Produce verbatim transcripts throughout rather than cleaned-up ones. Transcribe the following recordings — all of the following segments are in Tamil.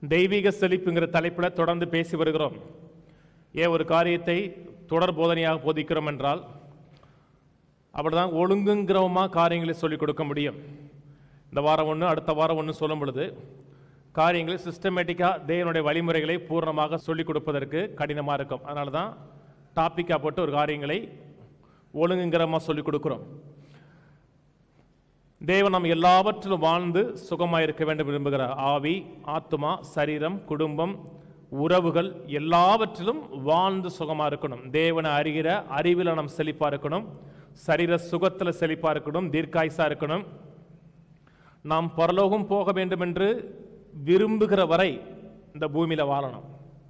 தெய்வீக செழிப்புங்கிற தலைப்பில் தொடர்ந்து பேசி வருகிறோம். ஏன் ஒரு காரியத்தை தொடர் போதனையாக போதிக்கிறோம் என்றால் அப்படிதான் ஒழுங்குங்கிறவமாக காரியங்களை சொல்லிக் கொடுக்க முடியும். இந்த வாரம் ஒன்று அடுத்த வாரம் ஒன்று சொல்லும் பொழுது காரியங்களை சிஸ்டமேட்டிக்காக தேவனுடைய வழிமுறைகளை பூர்ணமாக சொல்லிக் கொடுப்பதற்கு கடினமாக இருக்கும். அதனால தான் டாப்பிக்காக போட்டு ஒரு காரியங்களை ஒழுங்குங்கிறமாக சொல்லிக் கொடுக்குறோம். தேவன் நாம் எல்லாவற்றிலும் வாழ்ந்து சுகமாக இருக்க வேண்டும் விரும்புகிறார். ஆவி, ஆத்மா, சரீரம், குடும்பம், உறவுகள் எல்லாவற்றிலும் வாழ்ந்து சுகமாக இருக்கணும். தேவனை அறிகிற அறிவில் நாம் செழிப்பாக இருக்கணும். சரீர சுகத்தில் செழிப்பாக இருக்கணும். தீர்க்காயுசா இருக்கணும். நாம் பரலோகம் போக வேண்டும் என்று விரும்புகிற வரை இந்த பூமியில் வாழணும்.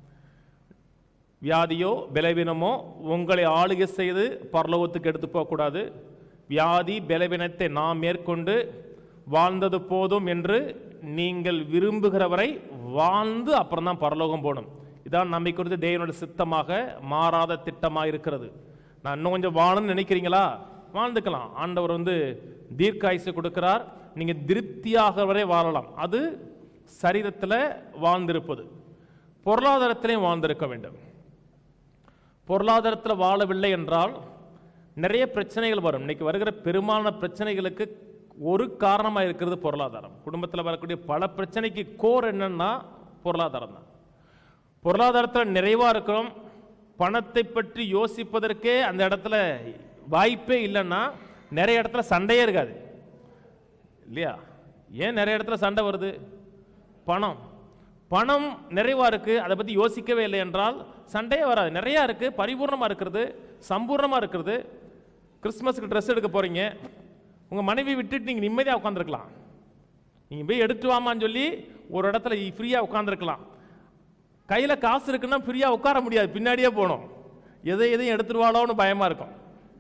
வியாதியோ பலவீனமோ உங்களை ஆளுகை செய்து பரலோகத்துக்கு எடுத்து போகக்கூடாது. வியாதி பலவீனத்தை நாம் மேற்கொண்டு வாழ்ந்தது போதும் என்று நீங்கள் விரும்புகிற வரை வாழ்ந்து அப்புறம் தான் பரலோகம் போகணும். இதான் நம்மை குறித்து தேவனுடைய சித்தமாக மாறாத திட்டமாக இருக்கிறது. நான் இன்னும் கொஞ்சம் வாழணும்னு நினைக்கிறீங்களா? வாழ்ந்துக்கலாம். ஆண்டவர் வந்து தீர்க்காயுசு கொடுக்கிறார். நீங்கள் திருப்தியாக வரை வாழலாம். அது சரீரத்தில் வாழ்ந்திருப்பது. பொருளாதாரத்திலையும் வாழ்ந்திருக்க வேண்டும். பொருளாதாரத்தில் வாழவில்லை என்றால் நிறைய பிரச்சனைகள் வரும். இன்னைக்கு வருகிற பெரும்பாலான பிரச்சனைகளுக்கு ஒரு காரணமாக இருக்கிறது பொருளாதாரம். குடும்பத்தில் வரக்கூடிய பல பிரச்சனைக்கு கோர் என்னன்னா பொருளாதாரம் தான். பொருளாதாரத்தில் நிறைவாக இருக்கிறோம். பணத்தை பற்றி யோசிப்பதற்கே அந்த இடத்துல வாய்ப்பே இல்லைன்னா நிறைய இடத்துல சண்டையே இருக்காது இல்லையா? ஏன் நிறைய இடத்துல சண்டை வருது? பணம் பணம் நிறைவாக இருக்குது, அதை பற்றி யோசிக்கவே இல்லை என்றால் சண்டையே வராது. நிறையா இருக்குது, பரிபூர்ணமாக இருக்கிறது, சம்பூர்ணமாக இருக்கிறது. கிறிஸ்மஸுக்கு ட்ரெஸ் எடுக்க போகிறீங்க, உங்கள் மனைவி விட்டுட்டு நீங்கள் நிம்மதியாக உட்காந்துருக்கலாம். நீங்கள் போய் எடுத்து வாமான்னு சொல்லி ஒரு இடத்துல ஃப்ரீயாக உட்காந்துருக்கலாம். கையில் காசு இருக்குன்னா ஃப்ரீயாக உட்கார முடியாது, பின்னாடியே போகணும். எதை எதையும் எடுத்துருவாளோன்னு பயமாக இருக்கும்.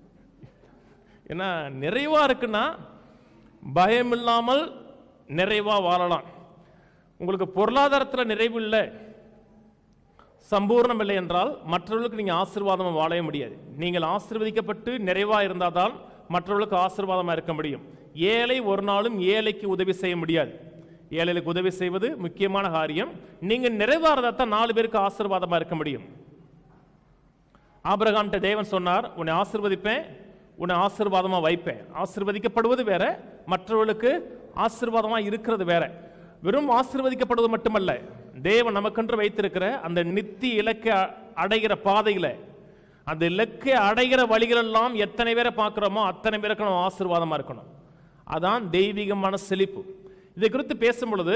ஏன்னா நிறைவாக இருக்குன்னா பயம் இல்லாமல் நிறைவாக வாழலாம். உங்களுக்கு பொருளாதாரத்தில் நிறைவு இல்லை, சம்பூர்ணம் இல்லை என்றால் மற்றவர்களுக்கு நீங்கள் ஆசீர்வாதமாக வாழவே முடியாது. நீங்கள் ஆசீர்வதிக்கப்பட்டு நிறைவாக இருந்தால் தான் மற்றவர்களுக்கு ஆசீர்வாதமாக இருக்க முடியும். ஏழை ஒரு நாளும் ஏழைக்கு உதவி செய்ய முடியாது. ஏழைகளுக்கு உதவி செய்வது முக்கியமான காரியம். நீங்கள் நிறைவாக இருந்தால் தான் நாலு பேருக்கு ஆசீர்வாதமாக இருக்க முடியும். ஆபிரகாம்கிட்ட தேவன் சொன்னார், உன்னை ஆசீர்வதிப்பேன், உன்னை ஆசீர்வாதமாக வைப்பேன். ஆசீர்வதிக்கப்படுவது வேற, மற்றவர்களுக்கு ஆசீர்வாதமாக இருக்கிறது வேற. வெறும் ஆசீர்வதிக்கப்படுவது மட்டுமல்ல, தேவன் நமக்கென்று வைத்திருக்கிற அந்த நித்திய இலக்கை அடைகிற பாதையில், அந்த இலக்கை அடைகிற வழிகள் எல்லாம் எத்தனை பேரை பார்க்கிறோமோ அத்தனை பேருக்கு நம்ம ஆசீர்வாதமாக இருக்கணும். அதான் தெய்வீகமான செழிப்பு. இதை குறித்து பேசும் பொழுது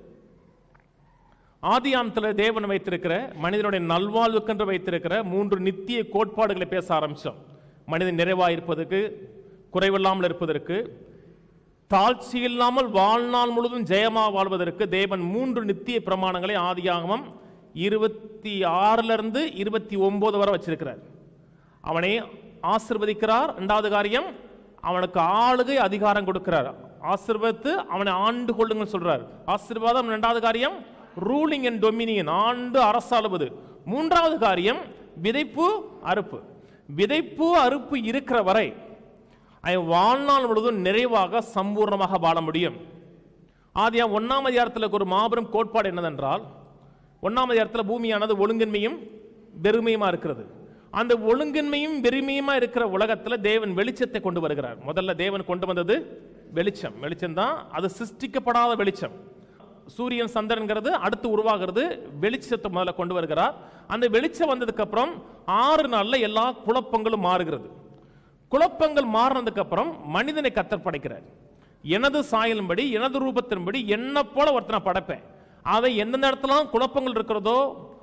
ஆதியாமத்தில் தேவன் வைத்திருக்கிற மனிதனுடைய நல்வாழ்வுக்கென்று வைத்திருக்கிற மூன்று நித்திய கோட்பாடுகளை பேச ஆரம்பித்தோம். மனிதன் நிறைவாக இருப்பதற்கு, குறைவில்லாமல் இருப்பதற்கு, தாழ்ச்சி இல்லாமல் வாழ்நாள் முழுவதும் ஜெயமாக வாழ்வதற்கு தேவன் மூன்று நித்திய பிரமாணங்களை ஆதியாகமம் இருபத்தி ஆறுல இருந்து இருபத்தி ஒன்பது வரை வச்சிருக்கிறார். அவனை ஆசீர்வதிக்கிறார். இரண்டாவது காரியம், அவனுக்கு ஆளுகை அதிகாரம் கொடுக்கிறார். ஆசீர்வதித்து அவனை ஆண்டு கொள்ளுங்கள் சொல்றார். ஆசீர்வாதம். இரண்டாவது காரியம் ரூலிங் அண்ட் டொமினியன், ஆண்டு அரசாளுவது. மூன்றாவது காரியம் விதைப்பு அறுப்பு. விதைப்பு அறுப்பு இருக்கிற வரை வாழ்நாள் முழுவதும் நிறைவாக சம்பூர்ணமாக வாழ முடியும். ஆதியா ஒன்னாம் அதிகாரத்தில் ஒரு மாபெரும் கோட்பாடு என்னதென்றால், ஒன்னாம் அதிகாரத்தில் பூமியானது ஒழுங்கின்மையும் வெறுமையுமா இருக்கிறது. அந்த ஒழுங்கின்மையும் வெறுமையுமா இருக்கிற உலகத்தில் தேவன் வெளிச்சத்தை கொண்டு வருகிறார். முதல்ல தேவன் கொண்டு வந்தது வெளிச்சம். வெளிச்சம் தான், அது சிருஷ்டிக்கப்படாத வெளிச்சம். சூரியன் சந்திரன்கிறது அடுத்து உருவாகிறது. வெளிச்சத்தை முதல்ல கொண்டு வருகிறார். அந்த வெளிச்சம் வந்ததுக்கு அப்புறம் ஆறு நாள்ல எல்லா குழப்பங்களும் மாறுகிறது. குழப்பங்கள் மாறினதுக்கு அப்புறம் மனிதனை கர்த்தர் படைக்கிறார். எனது சாயலின்படி, எனது ரூபத்தின்படி என்ன போல ஒருத்தனை படைப்பேன். அதை எந்தெந்த இடத்துல குழப்பங்கள் இருக்கிறதோ,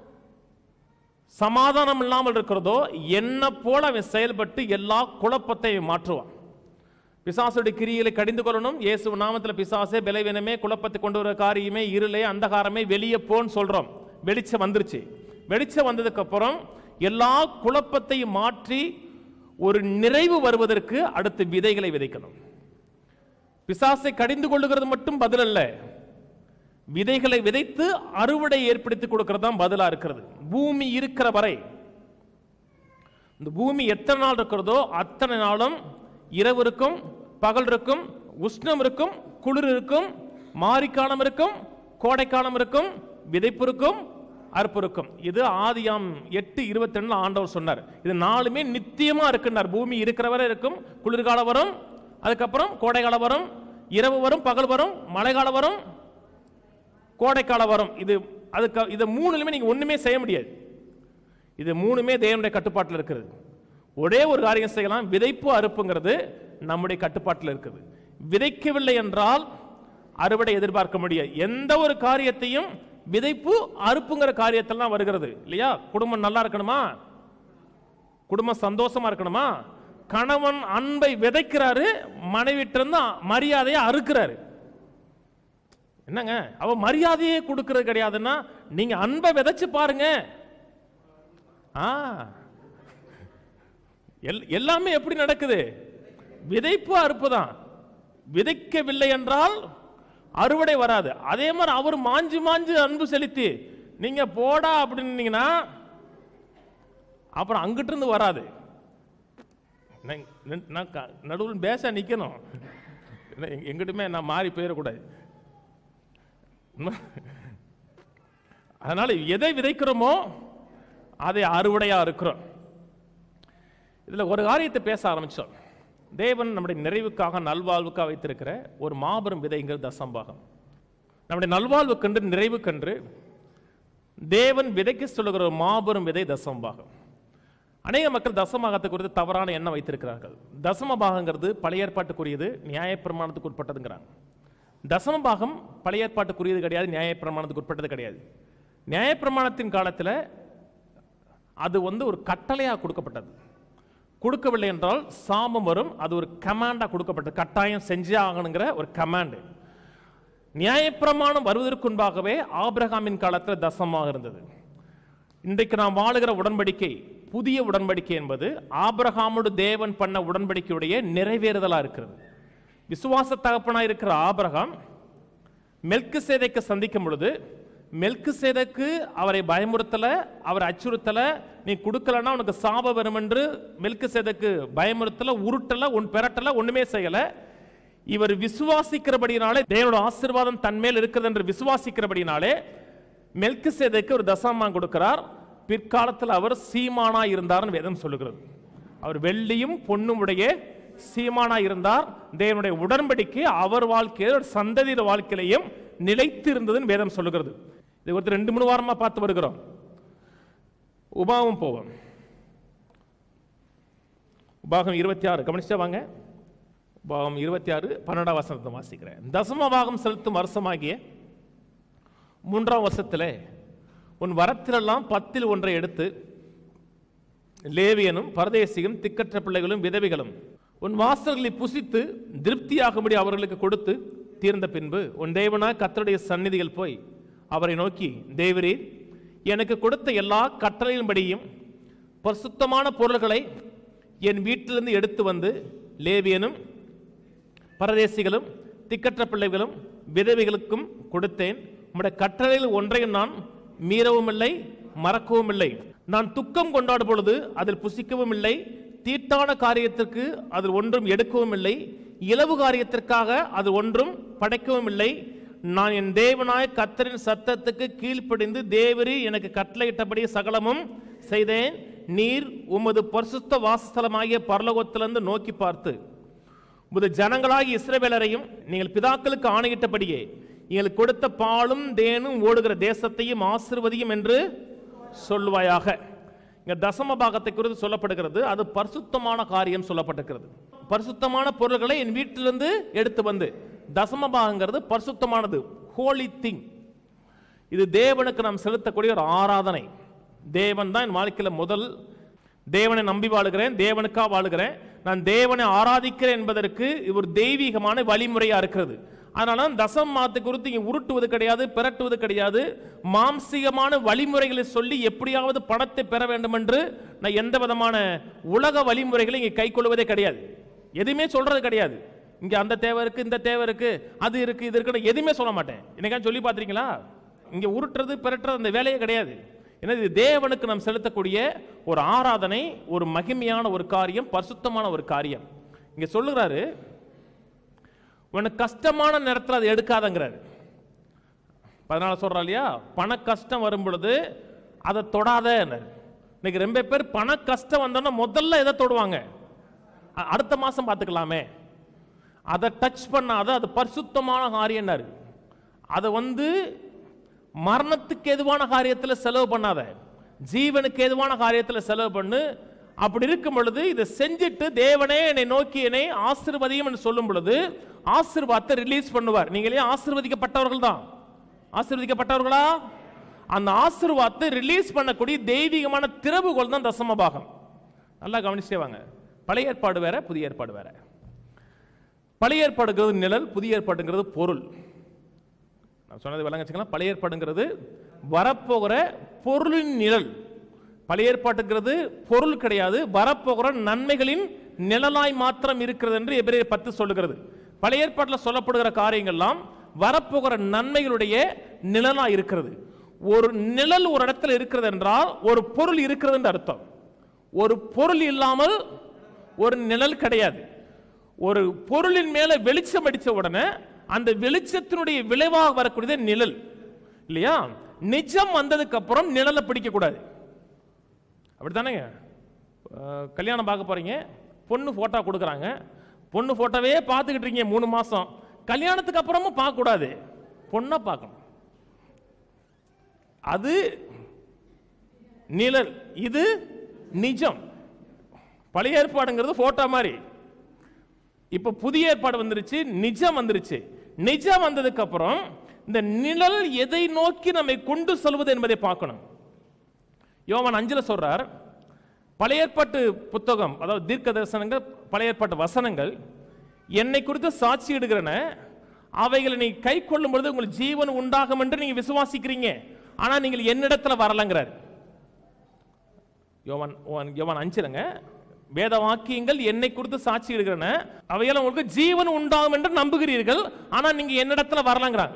சமாதானம் இல்லாமல் இருக்கிறதோ, என்ன போல அவன் செயல்பட்டு எல்லா குழப்பத்தையும் மாற்றுவான். பிசாசுடைய கிரியை கடிந்து கொள்ளணும். இயேசு நாமத்தில் பிசாசே, பலவீனமே, குழப்பத்தை கொண்டு வர காரியமே, இருளே, அந்தகாரமே வெளியே போன்னு சொல்றோம். வெளிச்சம் வந்துருச்சு. வெளிச்சம் வந்ததுக்கு அப்புறம் எல்லா குழப்பத்தையும் மாற்றி ஒரு நிறைவு வருவதற்கு அடுத்து விதைகளை விதைக்கணும். பிசாசை கடிந்து கொள்ளுகிறது மட்டும் பதில் அல்ல, விதைகளை விதைத்து அறுவடை ஏற்படுத்தி கொடுக்கிறது தான் பதிலா இருக்கிறது. பூமி இருக்கிற வரை, இந்த பூமி எத்தனை நாள் இருக்கிறதோ அத்தனை நாளும் இரவு இருக்கும், பகல் இருக்கும், உஷ்ணம் இருக்கும், குளிர் இருக்கும், மாரிக்காலம் இருக்கும், கோடைக்காலம் இருக்கும், விதைப்பிற்கும் அறுப்பிற்கும். இது ஆதியாம் எட்டு இருபத்தி ரெண்டுல ஆண்டவர் சொன்னார். இது நாலுமே நித்தியமா இருக்குன்னார். பூமி இருக்கிறவரை இருக்கும், குளிர்காலம் வரும், அதுக்கப்புறம் கோடைக்காலம் வரும், இரவு வரும், பகல் வரும், மழைக்காலம் வரும், கோடைக்காலம் வரும். இது அதுக்கு இது மூணுலுமே நீங்க ஒண்ணுமே செய்ய முடியாது. இது மூணுமே தேவனுடைய கட்டுப்பாட்டில் இருக்கிறது. ஒரே ஒரு காரியம் செய்யலாம், விதைப்பு அறுப்புங்கிறது நம்முடைய கட்டுப்பாட்டில் இருக்குது. விதைக்கவில்லை என்றால் அறுவடை எதிர்பார்க்க முடியாது. எந்த ஒரு காரியத்தையும் விதைப்பு அறுப்புங்கிற காரியத்தில் தான் வருகிறது இல்லையா? குடும்பம் நல்லா இருக்கணுமா, குடும்பம் சந்தோஷமா இருக்கணுமா, கணவன் அன்பை விதைக்கிறாரு, மனைவிட்டு இருந்து மரியாதையை அறுக்கிறாரு. என்னங்க அவ மரியாதையே கொடுக்கிறது கிடையாதுன்னா நீங்க அன்பை விதைச்சு பாருங்க. எல்லாமே எப்படி நடக்குது? விதைப்பு அறுப்பு தான். விதைக்கவில்லை என்றால் அறுவடை வராது. அதே மாதிரி அவர் மாஞ்சு மாஞ்சு அன்பு செலுத்தி நீங்க போடா அப்படின்னீங்கன்னா அப்புறம் அங்கிட்டு இருந்து வராது. நடுவில் பேச நிக்கணும், எங்கிட்டுமே நான் மாறி போயிடக்கூடாது. அதனால எதை விதைக்கிறோமோ அதை அறுவடையா இருக்கிறோம். இதுல ஒரு காரியத்தை பேச ஆரம்பிச்சோம். தேவன் நம்முடைய நிறைவுக்காக நல்வாழ்வுக்காக வைத்திருக்கிற ஒரு மாபெரும் விதைங்கிறது தசம்பாகம். நம்முடைய நல்வாழ்வுக்கென்று நிறைவுக்கென்று தேவன் விதைக்கு சொல்லுகிற ஒரு மாபெரும் விதை தசம்பாகம். அநேக மக்கள் தசமபாகத்தை குறித்து தவறான எண்ணம் வைத்திருக்கிறார்கள். தசமபாகங்கிறது பழைய ஏற்பாட்டுக்குரியது, நியாயப்பிரமாணத்துக்கு உட்பட்டதுங்கிறாங்க. தசமபாகம் பழைய ஏற்பாட்டுக்குரியது கிடையாது, நியாயப்பிரமாணத்துக்கு உட்பட்டது கிடையாது. நியாயப்பிரமாணத்தின் காலத்தில் அது வந்து ஒரு கட்டளையாக கொடுக்கப்பட்டது. கொடுக்கவில்லை என்றால் சாபம் வரும். அது ஒரு கமாண்டா கொடுக்கப்பட்டது, கட்டாயம் செஞ்சே ஆகணுங்கிற ஒரு கமாண்டு. நியாயப்பிரமாணம் வருவதற்கு முன்பாகவே ஆபிரகாமின் காலத்தில் தசமாக இருந்தது. இன்றைக்கு நாம் வாழுகிற உடன்படிக்கை புதிய உடன்படிக்கை என்பது ஆபிரகாமோடு தேவன் பண்ண உடன்படிக்கையுடைய நிறைவேறுதலா இருக்கிறது. விசுவாச தகப்பனாய் இருக்கிற ஆபிரகாம் மெல்கிசேதேக்கை சந்திக்கும் பொழுது மெல்கிசேதேக்கு அவரை பயமுறுத்தல, அவர் அச்சுறுத்தல, நீ கொடுக்கலன்னா உனக்கு சாபம் வரும் என்று மெல்கிசேதேக்கு பயமுறுத்தல, உருட்டல, உன் பெரட்டல, ஒண்ணுமே செய்யல. இவர் விசுவாசிக்கிறபடினாலே தேவனோட ஆசீர்வாதம் தன்மேல் இருக்கிறது என்று விசுவாசிக்கிறபடினாலே மெல்கிசேதேக்கு ஒரு தசமபாகம் கொடுக்கிறார். பிற்காலத்தில் அவர் சீமானா இருந்தார் வேதம் சொல்லுகிறது. அவர் வெள்ளியும் பொன்னும் உடைய சீமானா இருந்தார். தேவனுடைய உடன்படிக்கை அவர் வாழ்க்கையில் சந்ததியின் வாழ்க்கையிலையும் நிலைத்து இருந்ததுன்னு வேதம் சொல்லுகிறது. இது ஒருத்தர் ரெண்டு மூணு வாரமா பார்த்து வருகிறோம். உபாகம் போவோம். உபாகம் இருபத்தி ஆறு கவனிச்சா வாங்க. உபாகம் இருபத்தி ஆறு பன்னெண்டாம் வசனத்தை வாசிக்கிறேன். தசமபாகம் செலுத்தும் வருஷமாகிய மூன்றாம் வருஷத்துல உன் வரத்திலெல்லாம் பத்தில் ஒன்றை எடுத்து லேவியனும் பரதேசியும் திக்கற்ற பிள்ளைகளும் விதவிகளும் உன் வாசல்களை புசித்து திருப்தியாகும்படி அவர்களுக்கு கொடுத்து தீர்ந்த பின்பு உன் தேவனாய் கர்த்தருடைய சந்நிதியில் போய் அவரை நோக்கி, தேவரே, எனக்கு கொடுத்த எல்லா கட்டளையின்படியும் பரிசுத்தமான பொருள்களை என் வீட்டிலிருந்து எடுத்து வந்து லேவியனும் பரதேசிகளும் திக்கற்ற பிள்ளைகளும் விதவைகளுக்கும் கொடுத்தேன். உம்முடைய கட்டளையில் ஒன்றையும் நான் மீறவும் இல்லை, மறக்கவும் இல்லை. நான் துக்கம் கொண்டாடும் பொழுது அதில் புசிக்கவும் இல்லை, தீட்டான காரியத்திற்கு அதில் ஒன்றும் எடுக்கவும் இல்லை, இலவு காரியத்திற்காக அது ஒன்றும் படைக்கவும் இல்லை. நான் என் தேவனாய கர்த்தரின் சத்தத்துக்கு கீழ்ப்படிந்து தேவரீ எனக்கு கட்டளையிட்டபடி சகலமும் செய்தேன். நீர் உமது பரிசுத்த வாசஸ்தலமாகிய பரலோகத்திலிருந்து நோக்கி பார்த்து உமது ஜனங்களாகிய இஸ்ரவேலரையும் நீங்கள் பிதாக்களுக்கு ஆணையிட்டபடியே எங்களுக்கு கொடுத்த பாலும் தேனும் ஓடுகிற தேசத்தையும் ஆசீர்வதியும் என்று சொல்லுவாயாக. இங்க தசம பாகத்தை குறித்து சொல்லப்படுகிறது. அது பரிசுத்தமான காரியம் சொல்லப்பட்டிருக்கிறது. பரிசுத்தமான பொருள்களை என் வீட்டிலிருந்து எடுத்து வந்து, தசம பாகங்கிறது பரிசுத்தமானது, ஹோலி திங். இது தேவனுக்கு நாம் செலுத்தக்கூடிய ஒரு ஆராதனை. தேவன் தான் என் வாழ்க்கையில் முதல். தேவனை நம்பி வாழுகிறேன், தேவனுக்காக வாழுகிறேன், நான் தேவனை ஆராதிக்கிறேன் என்பதற்கு ஒரு தெய்வீகமான வழிமுறையா இருக்கிறது. அதனால தசம் மாத்து குறித்து இங்க உருட்டுவது கிடையாது, பெரட்டுவது கிடையாது. மாம்சீகமான வழிமுறைகளை சொல்லி எப்படியாவது பணத்தை பெற வேண்டும் என்று நான் எந்த விதமான உலக வழிமுறைகளை இங்க கை கொள்வதே கிடையாது. எதுவுமே சொல்றது கிடையாது. இங்க அந்த தேவை இருக்கு, இந்த தேவை இருக்கு, அது இருக்கு, இது இருக்கு, எதுவுமே சொல்ல மாட்டேன். என்னைக்காவது சொல்லி பார்த்திருக்கீங்களா? இங்க உருட்டுறது பெரட்டுறது அந்த வேலையே கிடையாது. ஏன்னா இது தேவனுக்கு நாம் செலுத்தக்கூடிய ஒரு ஆராதனை, ஒரு மகிமையான ஒரு காரியம், பரிசுத்தமான ஒரு காரியம். இங்க சொல்லுகிறாரு, உனக்கு கஷ்டமான நேரத்தில் அதை எடுக்காதங்கிறாரு. பதினாலு சொல்றா இல்லையா, பண கஷ்டம் வரும் பொழுது அதை தொடாத. இன்னைக்கு ரொம்ப பேர் பண கஷ்டம் வந்தோன்னா முதல்ல எதை தொடுவாங்க? அடுத்த மாசம் பார்த்துக்கலாமே, அதை டச் பண்ணாத, அது பரிசுத்தமான காரியம். அதை வந்து மரணத்துக்கு எதுவான காரியத்தில் செலவு பண்ணாத, ஜீவனுக்கு எதுவான காரியத்தில் செலவு பண்ணு. அப்படி இருக்கும் பொழுது இதை செஞ்சுட்டு தேவனே என்னை நோக்கி என்னை ஆசீர்வதியும் என்று சொல்லும் பொழுது ஆசீர்வாதத்தை ரிலீஸ் பண்ணுவார். நீங்களே ஆசீர்வதிக்கப்பட்டவர்கள் தான். ஆசீர்வதிக்கப்பட்டவர்களா? அந்த ஆசீர்வாதத்தை ரிலீஸ் பண்ணக்கூடிய தெய்வீகமான திறவுகோல் தான் தசம பாகம். நல்லா கவனிச்சேவாங்க. பழைய ஏற்பாடு வேற, புதிய ஏற்பாடு வேற. பழைய ஏற்பாடுங்கிறது நிழல், புதிய ஏற்பாடுங்கிறது பொருள். நான் சொன்னது விளங்கச்சுக்கலாம். பழைய ஏற்பாடுங்கிறது வரப்போகிற பொருளின் நிழல். பழைய ஏற்பாட்டுங்கிறது பொருள் கிடையாது, வரப்போகிற நன்மைகளின் நிழலாய் மாத்திரம் இருக்கிறது என்று எபிரேயர் பத்து சொல்லுகிறது. பழைய ஏற்பாட்டில் சொல்லப்படுகிற காரியங்கள்லாம் வரப்போகிற நன்மைகளுடைய நிழலாய் இருக்கிறது. ஒரு நிழல் ஒரு இடத்துல இருக்கிறது என்றால் ஒரு பொருள் இருக்கிறது என்று அர்த்தம். ஒரு பொருள் இல்லாமல் ஒரு நிழல் கிடையாது. ஒரு பொருளின் மேல வெளிச்சம் அடிச்ச உடனே அந்த வெளிச்சத்தினுடைய விளைவாக வரக்கூடியது நிழல் இல்லையா? நிஜம் வந்ததுக்கு அப்புறம் நிழலை பிடிக்க கூடாது. அப்படித்தானேங்க? கல்யாணம் பார்க்க போறீங்க, பொண்ணு போட்டோ கொடுக்குறாங்க, பொண்ணு போட்டோவே பார்த்துக்கிட்டு இருக்கீங்க மூணு மாசம். கல்யாணத்துக்கு அப்புறமும் பார்க்க கூடாது, பொண்ணை பார்க்கணும். அது நிழல், இது நிஜம். பழைய ஏற்பாடுங்கிறது போட்டோ மாதிரி. இப்ப புதிய ஏற்பாடு வந்துருச்சு, நிஜம் வந்துருச்சு. நிஜம் வந்ததுக்கு அப்புறம் இந்த நிழல் எதை நோக்கி நம்மை கொண்டு செல்வது என்பதை பார்க்கணும். யோவான் அஞ்சுல சொல்றார், பழைய ஏற்பாட்டு புத்தகம், அதாவது தீர்க்க தரிசனங்கள், பழைய ஏற்பாட்டு வசனங்கள் என்னை குறித்து சாட்சி இடுகிறன, அவைகளை நீ கை கொள்ளும் பொழுது உங்களுக்கு ஜீவன் உண்டாகும் என்று நீங்க விசுவாசிக்கிறீங்க, ஆனா நீங்கள் என்னிடத்துல வரலங்கிறார். யோவான் யோவான் அஞ்சுலங்க, வேத வாக்கியங்கள் என்னை குறித்து சாட்சி இடுகிறன, அவையெல்லாம் உங்களுக்கு ஜீவன் உண்டாகும் என்று நம்புகிறீர்கள், ஆனா நீங்க என்னிடத்துல வரலங்கிறாங்க.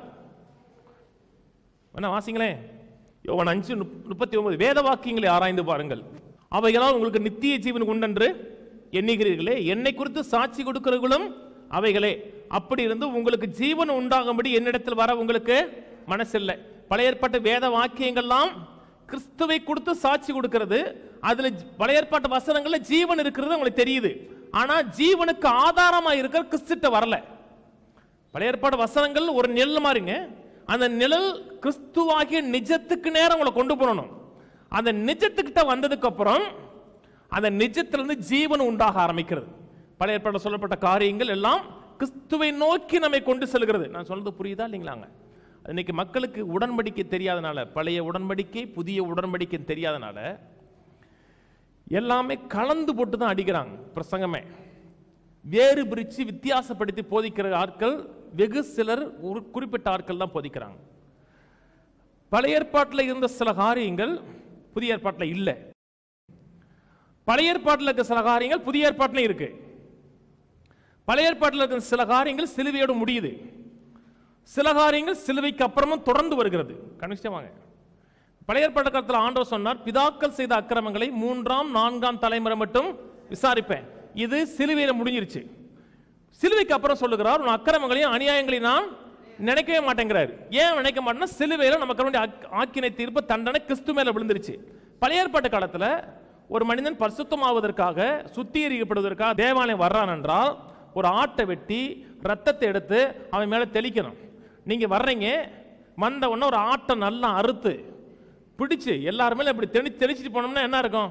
என்ன வாசிங்களேன்? யோவான் அஞ்சு முப்பத்தி ஒன்பது, வேத வாக்கியங்களை ஆராய்ந்து பாருங்கள், அவைகளால் உங்களுக்கு நித்திய ஜீவன் உண்டென்று எண்ணுகிறீர்களே, என்னை குறித்து சாட்சி கொடுக்கிறவர்களும் அவைகளே. அப்படி இருந்து உங்களுக்கு ஜீவன் உண்டாகும்படி என்னிடத்தில் வர உங்களுக்கு மனசில்லை. பழைய ஏற்பாட்டு வேத வாக்கியங்கள்லாம் கிறிஸ்துவை கொடுத்து சாட்சி கொடுக்கிறது. அதுல பழைய ஏற்பாட்டு வசனங்கள்ல ஜீவன் இருக்கிறது உங்களுக்கு தெரியுது, ஆனா ஜீவனுக்கு ஆதாரமா இருக்கிற கிறிஸ்துட்ட வரல. பழைய ஏற்பாட்டு வசனங்கள் ஒரு நிழல் மாதிரிங்க. அந்த நிழல் கிறிஸ்துவாகிய நிஜத்துக்கு நேரம் உங்களை கொண்டு போகணும். அந்த நிஜத்துக்கிட்ட வந்ததுக்கு அப்புறம் அந்த நிஜத்திலிருந்து ஜீவன் உண்டாக ஆரம்பிக்கிறது. பழைய ஏற்பாட்டில் சொல்லப்பட்ட காரியங்கள் எல்லாம் கிறிஸ்துவை நோக்கி நம்மை கொண்டு செல்கிறது. நான் சொல்றது புரியுதா இல்லைங்களாங்க? இன்னைக்கு மக்களுக்கு உடன்படிக்கை தெரியாதனால, பழைய உடன்படிக்கை புதிய உடன்படிக்கை தெரியாதனால எல்லாமே கலந்து போட்டு தான் அடிக்கிறாங்க. பிரசங்கமே வேறு பிரிச்சு வித்தியாசப்படுத்தி போதிக்கிற ஆட்கள் வெகு சிலர், ஒரு குறிப்பிட்ட ஆட்கள் தான் போதிக்கிறாங்க. பழைய ஏற்பாட்டில் இருந்த சில காரியங்கள் புதிய ஏற்பாட்டில் இல்லை, பழைய ஏற்பாட்டில் இருக்க சில காரியங்கள் புதிய ஏற்பாட்டில் இருக்கு. பழைய ஏற்பாட்டில் இருக்க சில காரியங்கள் சிலுவையோடு முடியுது, சில காரியங்கள் சிலுவைக்கு அப்புறமும் தொடர்ந்து வருகிறது. கணிஷ்டமாக பழைய ஏற்பாட்டு காலத்தில் ஆண்டவர் சொன்னார், பிதாக்கள் செய்த அக்கிரமங்களை மூன்றாம் நான்காம் தலைமுறை மட்டும் விசாரிப்பேன். இது சிலுவையில முடிஞ்சிருச்சு. சிலுவைக்கு அப்புறம் சொல்லுகிறார், உன் அக்கிரமங்களையும் அநியாயங்களையும் நான் நினைக்கவே மாட்டேங்கிறார். ஏன் நினைக்க மாட்டேன்னா, சிலுவையில நமக்கு ஆக்கினை தீர்ப்பு தண்டனை கிறிஸ்து மேல விழுந்துருச்சு. பழைய ஏற்பாட்டு காலத்துல ஒரு மனிதன் பரிசுத்தமாவதற்காக, சுத்திகரிக்கப்படுவதற்காக தேவாலயம் வர்றான் என்றால் ஒரு ஆட்டை வெட்டி ரத்தத்தை எடுத்து அவன் மேல தெளிக்கணும். நீங்க வர்றீங்க, வந்த உடனே ஒரு ஆட்டை நல்லா அறுத்து பிடிச்சு எல்லாருமே இப்படி தெளி தெளிச்சுட்டு போனோம்னா என்ன இருக்கும்?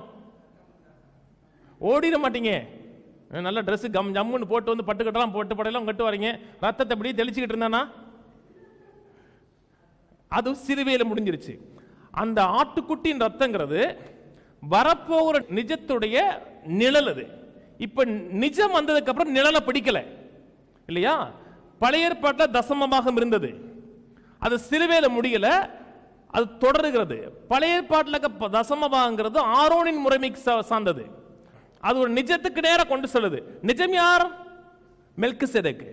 ஓடிட மாட்டீங்க. நல்ல ட்ரெஸ் கம் ஜம்முன்னு போட்டு வந்து பட்டுக்கட்டெல்லாம் போட்டு படையெல்லாம் கட்டு வரீங்க, ரத்தத்தை இப்படி தெளிச்சுக்கிட்டு இருந்தானா அது சிலுவையில் முடிஞ்சிருச்சு. அந்த ஆட்டுக்குட்டியின் ரத்தங்கிறது வரப்போகிற நிஜத்துடைய நிழல். அது இப்ப நிஜம் வந்ததுக்கு அப்புறம் நிழலை பிடிக்கல இல்லையா? பழைய ஏற்பாட்டில் தசமமாக இருந்தது, அது சிலுவையில முடியல, அது தொடருகிறது. பழைய ஏற்பாட்டில் தசமபாகங்கிறது ஆரோனின் முறைமைக்கு சார்ந்தது. அது ஒரு நிஜத்துக்கு நேரம் கொண்டு செல்லுது. நிஜம் யார்? மெல்கிசேதேக்கு.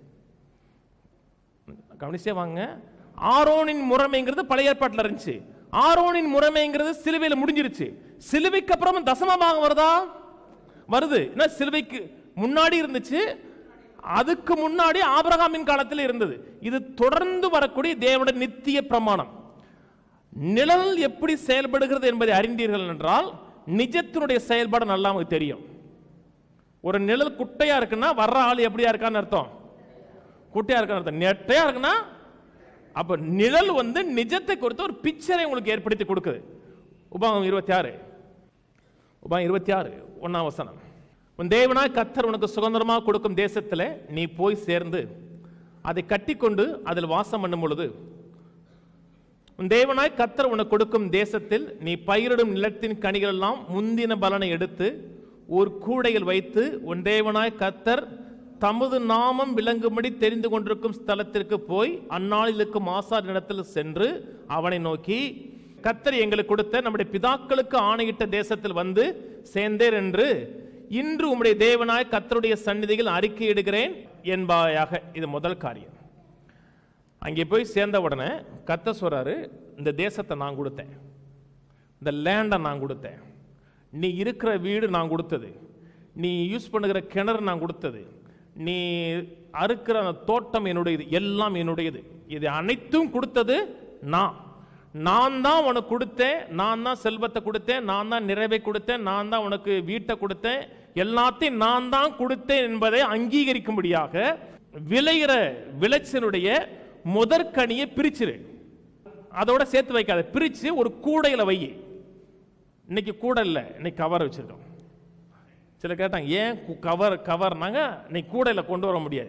கவனிச்சே வாங்க. ஆரோனின் முறைமைங்கிறது பழைய ஏற்பாட்டில் இருந்துச்சு, ஆரோனின் முறைமைங்கிறது சிலுவையில் முடிஞ்சிருச்சு. சிலுவைக்கு அப்புறம் தசமபாகம் வருதா? வருது. சிலுவைக்கு முன்னாடி இருந்துச்சு, அதுக்கு முன்னாடி ஆபிரகாமின் காலத்தில் இருந்தது. இது தொடர்ந்து வரக்கூடிய தேவனுடைய நித்திய பிரமாணம். நிழல் எப்படி செயல்படுகிறது என்பதை அறிந்தீர்கள் என்றால் நிஜத்தினுடைய செயல்பாடு நல்லா நமக்கு தெரியும். ஒரு நிழல் குட்டையா இருக்குன்னா வர்ற ஆள் எப்படியா இருக்கான்னு அர்த்தம், குட்டையா இருக்கான்னு அர்த்தம். நெட்டையா இருக்குன்னா அப்ப நிழல் வந்து நிஜத்தை குறித்து ஒரு பிக்சரை உங்களுக்கு ஏற்படுத்தி கொடுக்குது. உபாகம் இருபத்தி ஆறு உபாகம் இருபத்தி ஆறு ஒன்னாம் வசனம். உன் தேவனாய் கர்த்தர் உனக்கு சுதந்திரமாக கொடுக்கும் தேசத்தில் நீ போய் சேர்ந்து அதை கட்டிக்கொண்டு அதில் வாசம் பண்ணும் பொழுது, உன் தேவனாய் கர்த்தர் உனக்கு கொடுக்கும் தேசத்தில் நீ பயிரிடும் நிலத்தின் கனிகள் எல்லாம் முந்தின பலனை எடுத்து ஒரு கூடையில் வைத்து உன் தேவனாய் கர்த்தர் தமது நாமம் விளங்கும்படி தெரிந்து கொண்டிருக்கும் ஸ்தலத்திற்கு போய் அந்நாளில் இருக்கும் ஆசார் இடத்தில் சென்று அவனை நோக்கி, கர்த்தர் எங்களுக்கு கொடுத்த நம்முடைய பிதாக்களுக்கு ஆணையிட்ட தேசத்தில் வந்து சேர்ந்தேர் என்று இன்று உம்முடைய தேவனாய் கர்த்தருடைய சந்நிதியில் அறிக்கையிடுகிறேன் என்பாயாக. இது முதல் காரியம். அங்கே போய் சேர்ந்த உடனே கர்த்தர் சொல்றாரு, இந்த தேசத்தை நான் கொடுத்தேன், இந்த லேண்டை நான் கொடுத்தேன், நீ இருக்கிற வீடு நான் கொடுத்தது, நீ யூஸ் பண்ணுகிற கிணறு நான் கொடுத்தது, நீ அறுக்கிற தோட்டம் என்னுடையது, எல்லாம் என்னுடையது. இது அனைத்தும் கொடுத்தது நான். நான் தான் உனக்கு கொடுத்தேன், நான் தான் செல்வத்தை கொடுத்தேன், நான் தான் நிறைவை கொடுத்தேன், நான் தான் உனக்கு வீட்டை கொடுத்தேன், எல்லாத்தையும் நான் தான் கொடுத்தேன் என்பதை அங்கீகரிக்கும்படியாக விளைகிற விளைச்சலுடைய முதற்கனியை பிரிச்சிரு. அதோட சேர்த்து வைக்காத, பிரிச்சு ஒரு கூடையில வை. இன்னைக்கு கூடை இல்லை, இன்னைக்கு கவர் வச்சிருக்கோம். சில கேட்டாங்க ஏன் கவர் கவர்னாங்க, இன்னைக்கு கூடையில் கொண்டு வர முடியாது,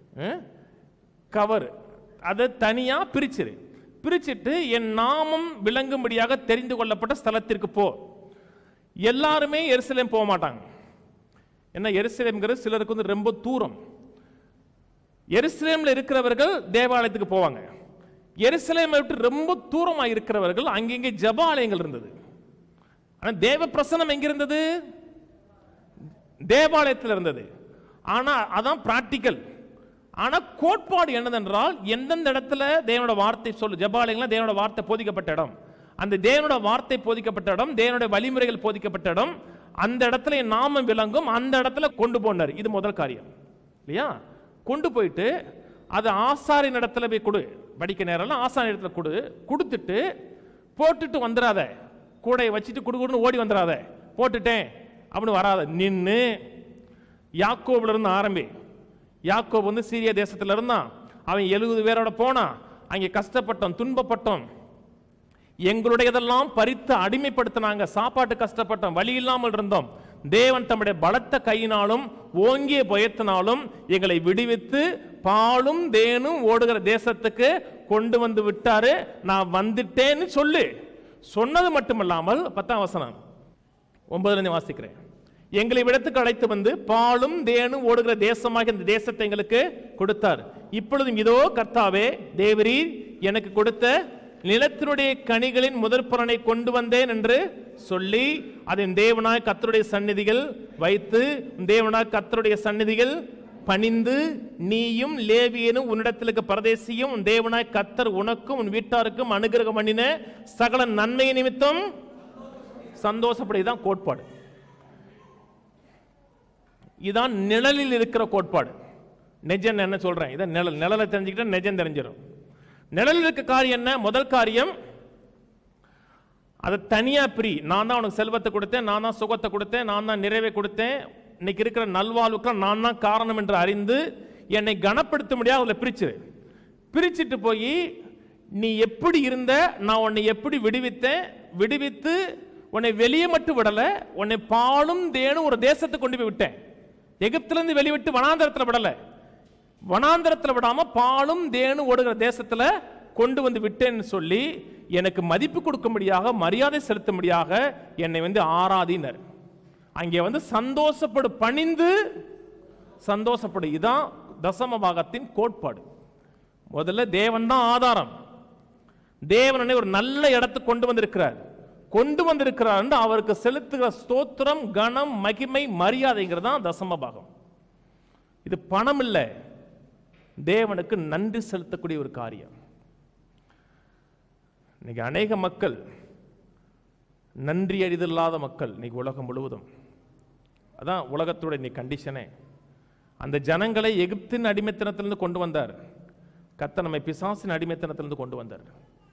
கவர். அதை தனியா பிரிச்சிரு. பிரிச்சுட்டு என் நாமம் விளங்கும்படியாக தெரிந்து கொள்ளப்பட்ட ஸ்தலத்திற்கு போ. எல்லாருமே எருசலேம் போக மாட்டாங்க. என்ன எருசலேம்ங்கிறது சிலருக்கு வந்து ரொம்ப தூரம். எருசலேம்ல இருக்கிறவர்கள் தேவாலயத்துக்கு போவாங்க. எருசலேமை விட்டு ரொம்ப தூரமா இருக்கிறவர்கள் அங்கங்கே ஜெபாலயங்கள் இருந்தது. ஆனா தேவ பிரசன்னம் எங்க இருந்தது? தேவாலயத்தில் இருந்தது. ஆனா அதான் பிராக்டிக்கல். ஆனா கோட்பாடு என்னதென்றால், எந்தெந்த இடத்துல தேவனோட வார்த்தை சொல்லு, ஜெபாலயங்கள்ல தேவனோட வார்த்தை போதிக்கப்பட்ட இடம், அந்த தேவனோட வார்த்தை போதிக்கப்பட்ட இடம், தேவனுடைய வழிமுறைகள் போதிக்கப்பட்ட இடம், அந்த இடத்துல என் நாமம் விளங்கும், அந்த இடத்துல கொண்டு போனார். இது முதல் காரியம் இல்லையா? கொண்டு போயிட்டு அது ஆசாரின் இடத்துல போய் கொடு. படிக்க நேரம் ஆசாரின் இடத்துல கொடு. கொடுத்துட்டு போட்டுட்டு வந்துடாத, கூடையை வச்சுட்டு குடுக்குன்னு ஓடி வந்துடாத, போட்டுட்டேன் அப்படின்னு வராத. நின்று யாக்கோபுல இருந்து ஆரம்பி. யாக்கோபு வந்து சீரிய தேசத்துல இருந்தான். அவன் எழுபது பேரோட போனான். அங்கே கஷ்டப்பட்டோம், துன்பப்பட்டோம், எங்களுடையதெல்லாம் பறித்து அடிமைப்படுத்தினாங்க, சாப்பாட்டு கஷ்டப்பட்டோம், வழி இல்லாமல் இருந்தோம். தேவன் தம்முடைய பலத்த கையினாலும் ஓங்கிய பயத்தினாலும் எங்களை விடுவித்து பாலும் தேனும் ஓடுகிற தேசத்துக்கு கொண்டு வந்து விட்டாரு. நான் வந்துட்டேன்னு சொல்லு. சொன்னது மட்டுமல்லாமல் பத்தாம் வசனம் ஒன்பதுல இருந்து வாசிக்கிறேன். எங்களை விடத்துக்கு அழைத்து வந்து பாலும் தேனும் ஓடுகிற தேசமாக இந்த தேசத்தை எங்களுக்கு கொடுத்தார். இப்பொழுதும் இதோ கர்த்தாவே தேவரீர் எனக்கு கொடுத்த நிலத்தினுடைய கனிகளின் முதற் பலனை கொண்டு வந்தேன் என்று சொல்லி அதன் தேவனாய் கர்த்தருடைய சந்நிதிகள் வைத்து, தேவனாய் கர்த்தருடைய சந்நிதிகள் பணிந்து, நீயும் லேவியனும் உன்னிடத்திற்கு பரதேசியும் தேவனாய் கர்த்தர் உனக்கும் உன் வீட்டாருக்கும் அனுகிரகம் பண்ணின சகல நன்மை நிமித்தம் சந்தோஷப்படுதான் கோட்பாடு. இதான் நிழலில் இருக்கிற கோட்பாடு. நெஜம் என்ன சொல்றேன், இதான் நிழல். நிழலை தெரிஞ்சுக்கிட்டா நெஜம் தெரிஞ்சிடும். நிழலில் இருக்க காரியம் என்ன? முதல் காரியம், அதை தனியா பிரி. நான் தான் உனக்கு செல்வத்தை கொடுத்தேன், நான் தான் சுகத்தை கொடுத்தேன், நான் தான் நிறைவை கொடுத்தேன், இன்னைக்கு இருக்கிற நல்வாழ்வுக்கு நான் தான் காரணம் என்று அறிந்து என்னை கனப்படுத்த முடியாது அதில் பிரிச்சிரு. பிரிச்சுட்டு போய் நீ எப்படி இருந்த, நான் உன்னை எப்படி விடுவித்தேன், விடுவித்து உன்னை வெளியே மட்டும் விடல, உன்னை பாலும் தேனும் ஒரு தேசத்தை கொண்டு போய் விட்டேன். எகிப்திலிருந்து வெளிவிட்டு வனாந்தரத்தில் விடல, வனாந்தரத்தில் விடாம பாலும் தேனும் ஓடுகிற தேசத்துல கொண்டு வந்து விட்டேன்னு சொல்லி எனக்கு மதிப்பு கொடுக்கும்படியாக, மரியாதை செலுத்தும்படியாக என்னை வந்து ஆராதினர். அங்கே வந்து சந்தோஷப்படு, பணிந்து சந்தோஷப்படு. இதுதான் தசம பாகத்தின் கோட்பாடு. முதல்ல தேவன் தான் ஆதாரம். தேவனை ஒரு நல்ல இடத்துக்கு கொண்டு வந்திருக்கிறார். கொண்டு வந்திருக்கிறார் என்று அவருக்கு செலுத்துகிற ஸ்தோத்திரம், கனம், மகிமை, மரியாதைங்கிறது தான் தசம பாகம். இது பணம் இல்லை, தேவனுக்கு நன்றி செலுத்தக்கூடிய ஒரு காரியம். இன்னைக்கு அநேக மக்கள் நன்றி அறிதல்லாத மக்கள் இன்னைக்கு உலகம் முழுவதும். அதான் உலகத்தோட இன்னைக்கு கண்டிஷனே. அந்த ஜனங்களை எகிப்தின் அடிமைத்தனத்திலிருந்து கொண்டு வந்தார். கர்த்தர் நம்மை பிசாசின் அடிமைத்தனத்திலிருந்து கொண்டு வந்தார்.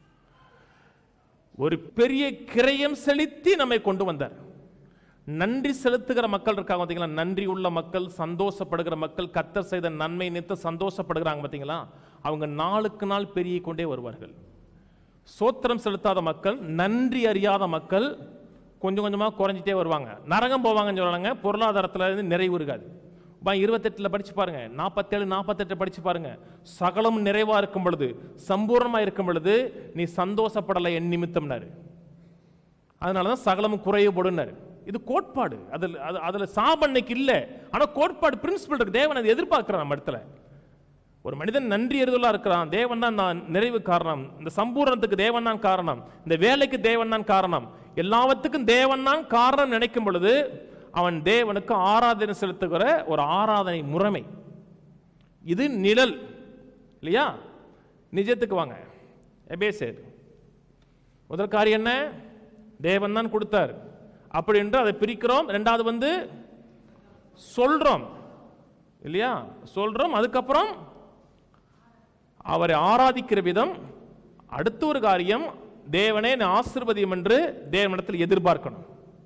ஒரு பெரிய கிரயம் செலுத்தி நம்மை கொண்டு வந்தார். நன்றி செலுத்துகிற மக்கள் இருக்காங்க பார்த்தீங்களா, நன்றி உள்ள மக்கள், சந்தோஷப்படுகிற மக்கள், கர்த்தர் செய்த நன்மை நினைத்து சந்தோஷப்படுகிறாங்க பார்த்தீங்களா, அவங்க நாளுக்கு நாள் பெருகிக் கொண்டே வருவார்கள். சோத்திரம் செலுத்தாத மக்கள், நன்றி அறியாத மக்கள் கொஞ்சம் கொஞ்சமாக குறைஞ்சிட்டே வருவாங்க, நரகம் போவாங்கன்னு சொல்றாங்க. பொருளாதாரத்தில் இருந்து நிறைவு இருக்காது. இருபத்தெட்டுல படிச்சு பாருங்க, நாற்பத்தேழு நாற்பத்தெட்டு படிச்சு பாருங்க. சகலம் நிறைவா இருக்கும் பொழுது, சம்பூர்ணமா இருக்கும் பொழுது நீ சந்தோஷப்படலை என் நிமித்தம்னாரு. அதனாலதான் சகலமும் குறைவுபடுனாரு. இது கோட்பாடு, அதுல அதுல சாபன்னைக்கு இல்ல, ஆனா கோட்பாடு பிரின்சிபல் இருக்கு. தேவன் அதை எதிர்பார்க்கிறான் நம்ம இடத்துல. ஒரு மனிதன் நன்றி எறிதலா இருக்கிறான், தேவன் தான் நான் நிறைவு காரணம், இந்த சம்பூர்ணத்துக்கு தேவன் தான் காரணம், இந்த வேலைக்கு தேவன் தான் காரணம், எல்லாவற்றுக்கும் தேவன் தான் காரணம் நினைக்கும் பொழுது அவன் தேவனுக்கு ஆராதனை செலுத்துகிற ஒரு ஆராதனை முறைமை. இது நிழல் இல்லையா? நிஜத்துக்கு வாங்க. எபேசியர் முதல் காரியம் என்ன? தேவன் தான் கொடுத்தார் அப்படி என்று அதை பிரிக்கிறோம். ரெண்டாவது வந்து சொல்றோம் இல்லையா, சொல்றோம். அதுக்கப்புறம் அவரை ஆராதிக்கிற விதம். அடுத்த ஒரு காரியம், தேவனே ஆசீர்வதியும் என்று தேவனிடத்தில் எதிர்பார்க்கணும்.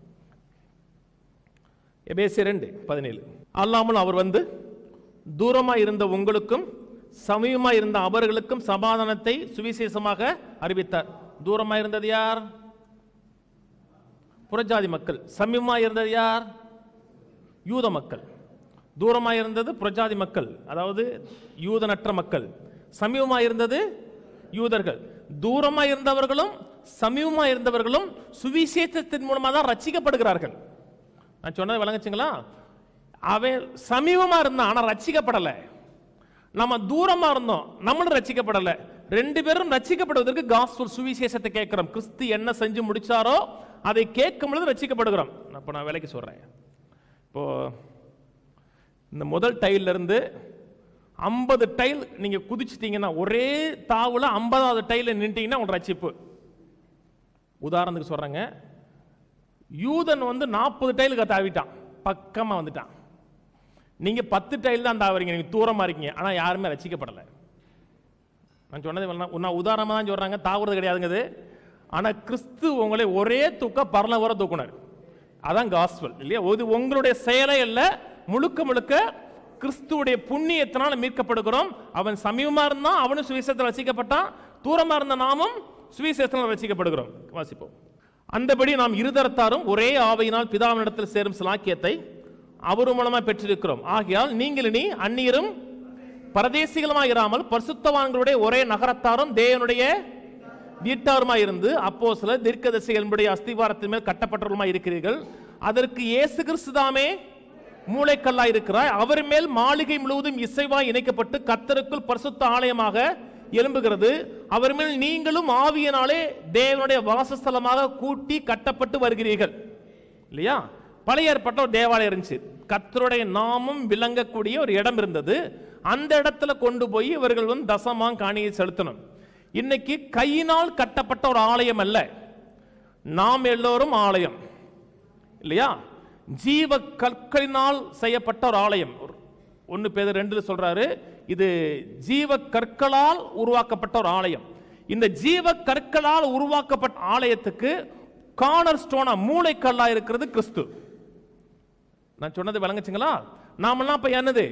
எபேசியர் ரெண்டு பதினேழு. அல்லாமல் அவர் வந்து தூரமாய் இருந்த உங்களுக்கும் சமீபமாய் இருந்த அவர்களுக்கும் சமாதானத்தை சுவிசேஷமாக அறிவித்தார். தூரமாய் இருந்தது யார்? புறஜாதி மக்கள். சமீபமாய் இருந்தது யார்? யூத மக்கள். தூரமாய் இருந்தது புறஜாதி மக்கள், அதாவது யூதனற்ற மக்கள். சமீபமாய் இருந்தது யூதர்கள். தூரமாய் இருந்தவர்களும் சமீபமாய் இருந்தவர்களும் சுவிசேஷத்தின் மூலமாக தான் ரட்சிக்கப்படுகிறார்கள். நான் சொன்னது விளங்குச்சுங்களா? அவன் சமீபமா இருந்தான் ஆனா ரட்சிக்கப்படலை. நம்ம தூரமா இருந்தோம், நம்மளும் ரட்சிக்கப்படலை. ரெண்டு பேரும் ரட்சிக்கப்படுவதற்கு காஸ்பல் சுவிசேஷத்தை கேட்கிறோம். கிறிஸ்து என்ன செஞ்சு முடிச்சாரோ அதை கேட்கும் பொழுது ரட்சிக்கப்படுகிறோம். இப்போ நான் விலைக்கு சொல்றேன். இப்போ இந்த முதல் டைல்ல இருந்து ஐம்பது டைல் நீங்க குதிச்சிட்டீங்கன்னா, ஒரே தாவுல ஐம்பதாவது டைல நின்ட்டீங்கன்னா உங்க ரட்சிப்பு. உதாரணத்துக்கு சொல்றேங்க, யூதன் வந்து நாற்பது டைலுக்கு தாவிட்டான், பக்கமா வந்துட்டான். நீங்க பத்து டைல் தான் தாவறீங்க, நீங்க தூரமா இருக்கீங்க, ஆனா யாருமே ரட்சிக்கப்படலை. நான் சொன்னது நான் உதாரணமா தான் சொல்றாங்க, தாவுறது கிடையாதுங்கிறது. ஆனா கிறிஸ்து உங்களை ஒரே தூக்க பரலோகம் வரை தூக்குனார். அதான் காஸ்பல் இல்லையா? உங்களுடைய செயலே இல்ல, முழுக்க முழுக்க கிறிஸ்துவுடைய புண்ணியத்தினால மீட்கப்படுகிறோம். அவன் சமீபமா இருந்தான், அவனும் சுவிசேஷத்தில் ரட்சிக்கப்பட்டான். தூரமா இருந்த நாமும் சுவிசேஷத்தில் ரட்சிக்கப்படுகிறோம். வாசிப்போம். அந்தபடி நாம் இருதரத்தாரும் ஒரே ஆவியினால் பிதாவினிடத்தில் சேரும் சிலாக்கியத்தை அவர் மூலமா பெற்றிருக்கிறோம். ஆகையால் நீங்கள் இனி அந்நியரும் பரதேசிகளுமாய் இராமல் பரிசுத்தவான்களுடைய ஒரே நகரத்தாரும் தேவனுடைய வீட்டாருமாய் இருந்து அப்போஸ்தலர் தீர்க்கதரிசிகளுடைய அஸ்திவாரத்தின் மேல் கட்டப்பட்டவர்களுமாய் இருக்கிறீர்கள். அதற்கு இயேசு கிறிஸ்து தாமே மூளைக்கல்லாய் இருக்கிறார். அவர் மேல் மாளிகை முழுவதும் இசைவாய் இணைக்கப்பட்டு கர்த்தருக்குள் பரிசுத்த ஆலயமாக எழும்புகிறது. அவர் மேல் நீங்களும் ஆவியினாலே தேவனுடைய வாசஸ்தலமாக கூட்டி கட்டப்பட்டு வருகிறீர்கள் இல்லையா? பழைய ஏற்பட்ட ஒரு தேவாலயம் இருந்துச்சு, கர்த்தருடைய நாமம் விளங்கக்கூடிய ஒரு இடம் இருந்தது. அந்த இடத்துல கொண்டு போய் இவர்கள் வந்து தசமாம் காணியை செலுத்தணும். இன்னைக்கு கையினால் கட்டப்பட்ட ஒரு ஆலயம் அல்ல, நாம் எல்லோரும் ஆலயம் இல்லையா? ஜீவ கற்களினால் செய்யப்பட்ட ஒரு ஆலயம். ஒன்னு பேர் ரெண்டுல சொல்றாரு, இது ஜீவ கற்களால் உருவாக்கப்பட்ட ஒரு ஆலயம். இந்த ஜீவ கற்களால் உருவாக்கப்பட்ட ஆலயத்துக்கு கார்னர் ஸ்டோனா மூளைக்கல்லா இருக்கிறது கிறிஸ்து. நான் சொன்னது விளங்குச்சுங்களா? நாமெல்லாம் இப்ப என்னது?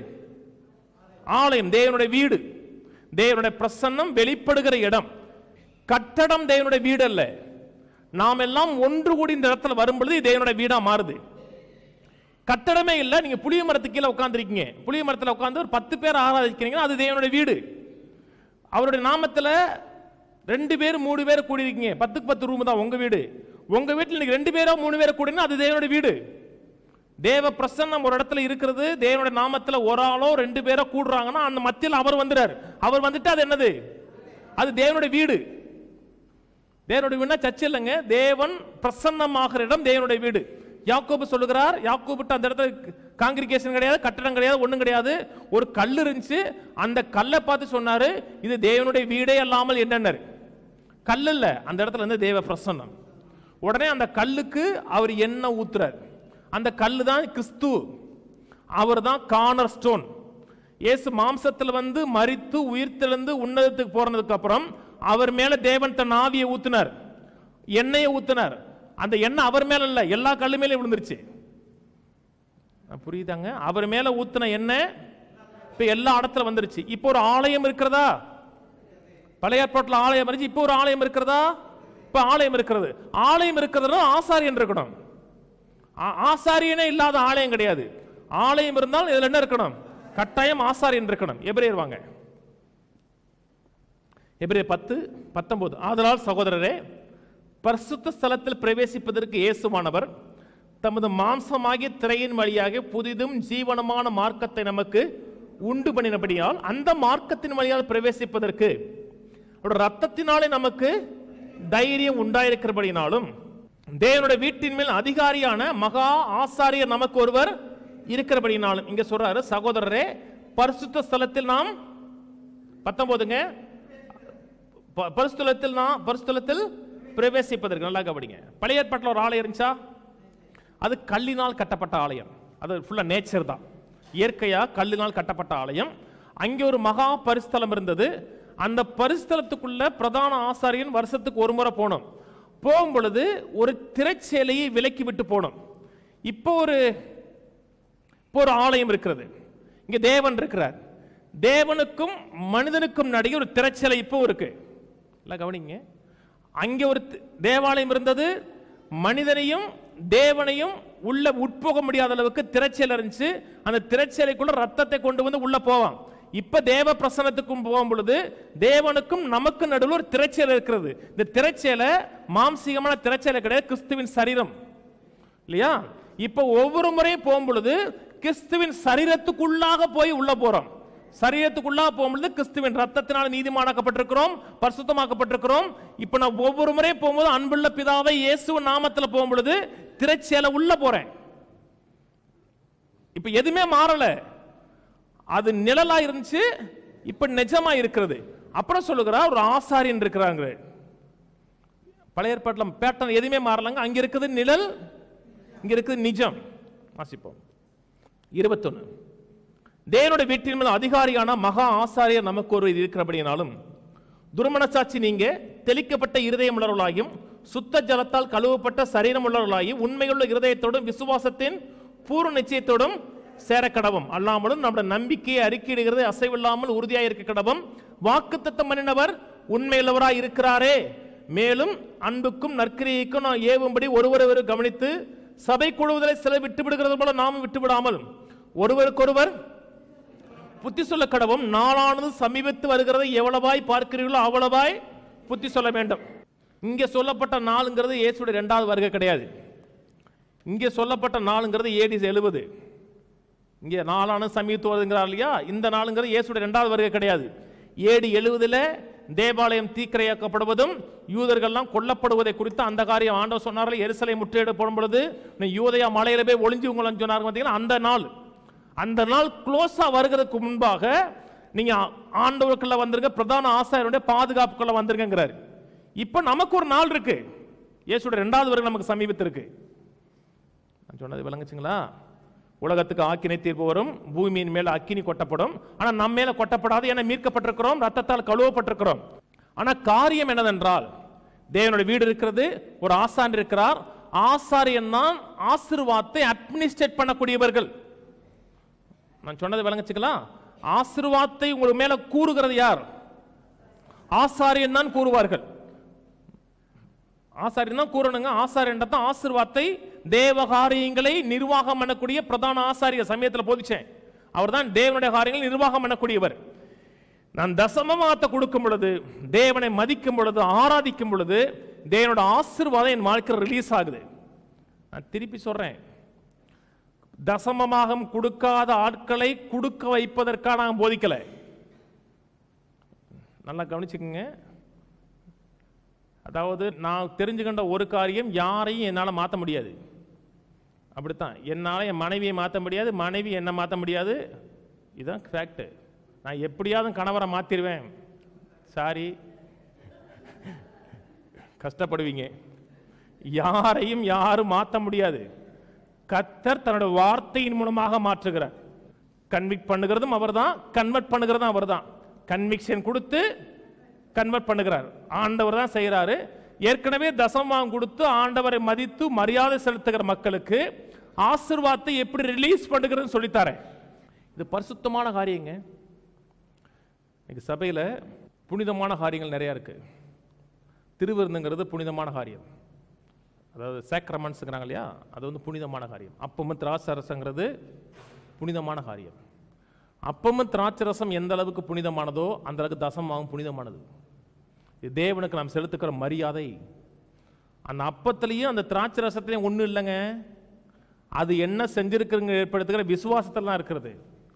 ஆலயம், தேவனுடைய வீடு, தேவனுடைய பிரசன்னம் வெளிப்படுகிற இடம். கட்டடம் தேவனுடைய வீடு அல்ல. நாம் எல்லாம் ஒன்று கூடி இந்த இடத்துல வரும்பொழுது தேவனுடைய வீடா மாறுது. கட்டடமே இல்ல. நீங்க புளிய மரத்துக்கு கீழே உட்கார்ந்துருக்கீங்க, புளிய மரத்தில் உட்கார்ந்து ஒரு பத்து பேர் ஆராதிக்கிறீங்கன்னா அது தேவனுடைய வீடு. அவருடைய நாமத்துல ரெண்டு பேர் மூணு பேர் கூடியிருக்கீங்க, பத்துக்கு பத்து ரூம் தான் உங்க வீடு. உங்க வீட்டில் நீங்க ரெண்டு பேரோ மூணு பேரை கூடினா அது தேவனுடைய வீடு. தேவ பிரசன்னம் ஒரு இடத்துல இருக்கிறது. தேவனுடைய நாமத்துல ஒரு ஆளோ ரெண்டு பேரோ கூடுறாங்கன்னா அந்த மத்தியில் அவர் வந்துறாரு. அவர் வந்துட்டு அது என்னது? அது தேவனுடைய வீடு. தேவனுடைய வீடுனா சர்ச் இல்லைங்க, தேவன் பிரசன்னமாகிற இடம் தேவனுடைய வீடு. யாக்கோபு சொல்லுகிறார், யாக்கோபு அந்த இடத்துல காங்கிரிகேஷன் கிடையாது, கட்டடம் கிடையாது, ஒண்ணும் கிடையாது, ஒரு கல் இருந்துச்சு. அந்த கல்லை பார்த்து சொன்னாரு, இது தேவனுடைய வீடே அல்லாமல் என்னன்னாரு? கல் இல்ல, அந்த இடத்துல இருந்து தேவ பிரசன்னம். உடனே அந்த கல்லுக்கு அவர் எண்ணெய் ஊத்துறார். அந்த கல்லு தான் கிறிஸ்து. அவர் தான் கார்னர் ஸ்டோன். இயேசு மாம்சத்தில் வந்து மரித்து உயிர்த்தெழுந்து உன்னதத்துக்கு போறதுக்கு அப்புறம் அவர் மேல தேவன் தன் ஆவியை ஊத்தினார், எண்ணெயை ஊத்தினார். அந்த எண்ணெய் அவர் மேல இல்ல, எல்லா கல்லு மேலே விழுந்துருச்சு. புரியுதாங்க? அவர் மேல ஊத்தின எண்ணெய் இப்ப எல்லா இடத்துல வந்துருச்சு. இப்போ ஒரு ஆலயம் இருக்கிறதா? பழைய ஏற்பாட்டில் ஆலயம் இருந்துச்சு, இப்போ ஒரு ஆலயம் இருக்கிறதா? இப்ப ஆலயம் இருக்கிறது. ஆலயம் இருக்கிறதுனா ஆசாரியன் இருக்கணும். ஆசாரியனே இல்லாத ஆலயம் கிடையாது. ஆலயம் இருந்தால் இதுல என்ன இருக்கணும்? கட்டாயம் ஆசாரியன் இருக்கணும். எபிரேயர் வாங்க, எபிரேயர் பத்து பத்தொன்பது. ஆதலால் சகோதரரே, பரிசுத்த ஸ்தலத்தில் பிரவேசிப்பதற்கு இயேசுவானவர் தமது மாம்சமாகிய திரையின் வழியாக புதிதும் ஜீவனமான மார்க்கத்தை நமக்கு உண்டு பண்ணினபடியால் அந்த மார்க்கத்தின் வழியாக பிரவேசிப்பதற்கு ரத்தத்தினாலே நமக்கு தைரியம் உண்டாயிருக்கிறபடினாலும் தேவனுடைய வீட்டின் மேல் அதிகாரியான மகா ஆசாரியர் நமக்கு ஒருவர் இருக்கிறபடினாலும். இங்க சொல்றாரு, சகோதரரே, பரிசுத்த ஸ்தலத்தில் நாம் பத்தொன்பதுங்க பரிசுத்தலத்தில் நாம் பரிசுத்தலத்தில் பிரவேசிப்பதற்கு. நல்லா கவனிங்க. பழைய ஏற்பாட்டில் ஒரு ஆலயம் இருந்துச்சா? அது கல்லினால் கட்டப்பட்ட ஆலயம். அது ஃபுல்லா நேச்சர் தான், இயற்கையா கல்லினால் கட்டப்பட்ட ஆலயம். அங்கே ஒரு மகா பரிசுத்தலம் இருந்தது. அந்த பரிசுத்தலத்துக்குள்ள பிரதான ஆசாரியன் வருஷத்துக்கு ஒரு முறை போனோம். போகும் பொழுது ஒரு திரைச்சேலையை விலக்கி விட்டு போனோம். இப்போ ஒரு இப்போ ஒரு ஆலயம் இருக்கிறது. இங்க தேவன் இருக்கிறார். தேவனுக்கும் மனிதனுக்கும் நடுவே ஒரு திரைச்சேலை இப்போ இருக்கு. கவனிங்க. அங்கே ஒரு தேவாலயம் இருந்தது. மனிதனையும் தேவனையும் உள்ள உட்போக முடியாத அளவுக்கு திரைச்சேலை இருந்துச்சு. அந்த திரைச்சேலைக்குள்ள ரத்தத்தை கொண்டு வந்து உள்ள போவான். இப்ப தேவ பிரசன்னத்துக்கும் போகும் பொழுது தேவனுக்கும் நமக்கு நடுவில் ஒரு திரைச்சேலை இருக்கிறது. இந்த திரைச்சேலை மாம்சீகமான திரைச்சேலை கிடையாது, கிறிஸ்துவின் சரீரம் இல்லையா? இப்ப ஒவ்வொரு முறையும் போகும் பொழுது கிறிஸ்துவின் சரீரத்துக்குள்ளாக போய் உள்ள போறோம். சரீரத்துக்குள்ளாக போகும்போது கிறிஸ்துவின் ரத்தத்தினால் நீதிமானாக்கப்பட்டிருக்கிறோம், பரிசுத்தமாக்கப்பட்டிருக்கிறோம். இப்ப நான் ஒவ்வொரு முறையும் போகும்போது அன்புள்ள பிதாவை இயேசுவின் நாமத்தில் போகும் பொழுது திரைச்சேலை உள்ள போறேன். இப்ப எதுவுமே மாறல. அது நிழலா இருந்துச்சு, இப்ப நிஜமா இருக்கிறது. அப்புறம் சொல்லுகிறார், ஒரு ஆசாரியன் இருக்கிறாங்க. பழைய ஏற்பாட்டில் பேட்டர்ன் எதுவுமே மாறலங்க. அங்க இருக்குது நிழல், இங்க இருக்குது நிஜம். வாசிப்போம். இருபத்தொன்னு. தேவனுடைய வீட்டின் மேல் அதிகாரியான மகா ஆசாரியர் நமக்கு ஒரு இருக்கிறபடினாலும் துர்மனசாட்சி நீங்க தெளிக்கப்பட்ட இருதயம் உள்ளவர்களாயும் சுத்த ஜலத்தால் கழுவப்பட்ட சரீரம் உள்ளவர்களாயும் உண்மையுள்ள இருதயத்தோடும் விசுவாசத்தின் பூர்வ நிச்சயத்தோடும் சேர கடவும். அல்லாமலும் நம்முடைய நம்பிக்கையை அறிக்கையிடுகிறது அசைவில்லாமல் உறுதியாக இருக்க கடவும். வாக்குத்தத்தம் பண்ணினவர் உண்மையுள்ளவராய் இருக்கிறாரே. மேலும் அன்புக்கும் நற்கிரியைக்கும் நான் ஏவும்படி ஒருவரை கவனித்து சபை குழுவுதலை சில விட்டு விடுகிறது போல நாமும் விட்டு விடாமல் ஒருவருக்கொருவர் புத்தி சொல்ல கடவும். நாளானது சமீபத்து வருகிறது, எவ்வளவாய் பார்க்கிறீர்களோ அவ்வளவாய் புத்தி சொல்ல வேண்டும். இங்கே சொல்லப்பட்ட நாளுங்கிறது இயேசுடைய இரண்டாவது வருகை கிடையாது. இங்கே சொல்லப்பட்ட நாளுங்கிறது ஏடி எழுபது. இங்கே நாளானது சமீபத்து வருதுங்கிறார் இல்லையா? இந்த நாளுங்கிறது இயேசுடைய இரண்டாவது வருகை கிடையாது. ஏடி எழுபதுல தேவாலயம் தீக்கிரையாக்கப்படுவதும் யூதர்கள்லாம் கொல்லப்படுவதை குறித்து அந்த காரியம் ஆண்டவர் சொன்னார்கள். எருசலேம் முற்றுகையிடப்படும் பொழுது யூதயா மலையில போய் ஒளிஞ்சு உங்களான்னு சொன்னார்கள் பார்த்தீங்கன்னா, அந்த நாள் அந்த நாள் க்ளோஸா வருகிறதுக்கு முன்பாக நீங்க ஆண்டவருக்குள்ள வந்துருங்க, பிரதான ஆசாரியருடைய பாதுகாப்புக்குள்ள வந்துருங்கிறாரு. இப்ப நமக்கு ஒரு நாள் இருக்கு. இயேசுடைய இரண்டாவது வருகை நமக்கு சமீபத்திற்கு. நான் சொன்னது விளங்குச்சுங்களா? உலகத்துக்கு ஆக்கினை தீர்ப்பு வரும், பூமியின் மேல அக்கினி கொட்டப்படும். ஆனா நம்ம மேல கொட்டப்படாது, என மீட்கப்பட்டிருக்கிறோம், ரத்தத்தால் கழுவப்பட்டிருக்கிறோம். ஆனா காரியம் என்னதென்றால், தேவனுடைய வீடு இருக்கிறது, ஒரு ஆசான் இருக்கிறார். ஆசாரியன் தான் ஆசீர்வாதத்தை அட்மினிஸ்ட்ரேட் பண்ணக்கூடியவர்கள். நான் சொன்னதை விளங்குச்சுக்கலாம். ஆசீர்வாதத்தை உங்கள் மேல கூறுகிறது யார்? ஆசாரியன் தான் கூறுவார்கள். ஆசாரியன் தான் கூறணுங்க. ஆசாரியன் தான் ஆசீர்வாதத்தை தேவகாரியங்களை நிர்வாகம் பண்ணக்கூடிய பிரதான ஆசாரியர். சமயத்தில் போதிச்சேன், அவர் தான் தேவனுடைய காரியங்களை நிர்வாகம் பண்ணக்கூடியவர். நான் தசமமாத்த கொடுக்கும் பொழுது, தேவனை மதிக்கும் பொழுது, ஆராதிக்கும் பொழுது தேவனோட ஆசீர்வாதம் என் வாழ்க்கையில் ரிலீஸ் ஆகுது. நான் திருப்பி சொல்றேன், தசமமாக கொடுக்காத ஆட்களை கொடுக்க வைப்பதற்காக நான் போதிக்கல. நல்லா கவனிச்சுக்கங்க. அதாவது நான் தெரிஞ்சுக்கின்ற ஒரு காரியம், யாரையும் என்னால் மாற்ற முடியாது. அப்படித்தான், என்னால் என் மனைவியை மாற்ற முடியாது, மனைவி என்னை மாற்ற முடியாது. இதுதான் ஃபேக்ட். நான் எப்படியாவது கணவரை மாற்றிடுவேன். சாரி, கஷ்டப்படுவீங்க. யாரையும் யாரும் மாற்ற முடியாது. கர்த்தர் தன்னுடைய வார்த்தையின் மூலமாக மாற்றுகிறார். கன்விக்ட் பண்ணுகிறதும் அவர் தான், கன்வெர்ட் பண்ணுகிறதும் அவர் தான். கன்விக்ஷன் கொடுத்து கன்வெர்ட் பண்ணுகிறார் ஆண்டவர் தான் செய்கிறாரு. ஏற்கனவே தசமம் கொடுத்து ஆண்டவரை மதித்து மரியாதை செலுத்துகிற மக்களுக்கு ஆசீர்வாதத்தை எப்படி ரிலீஸ் பண்ணுகிறதுன்னு சொல்லித்தாரேன். இது பரிசுத்தமான காரியங்க. இன்னைக்கு சபையில் புனிதமான காரியங்கள் நிறையா இருக்கு. திருவிருந்துங்கிறது புனிதமான காரியம், அதாவது சேக்ரமெண்ட்ஸுங்கிறாங்க இல்லையா, அது வந்து புனிதமான காரியம். அப்பமும் திராட்சரசங்கிறது புனிதமான காரியம். அப்பமும் திராட்சரசம் எந்த அளவுக்கு புனிதமானதோ அந்த அளவுக்கு தசமாகவும் புனிதமானது. இது தேவனுக்கு நாம் செலுத்துக்கிற மரியாதை. அந்த அப்பத்திலையும் அந்த திராட்சை ரசத்திலையும் ஒன்றும் இல்லைங்க, அது என்ன செஞ்சிருக்குங்க ஏற்படுத்துகிற விசுவாசத்தில் தான் இருக்கிறது.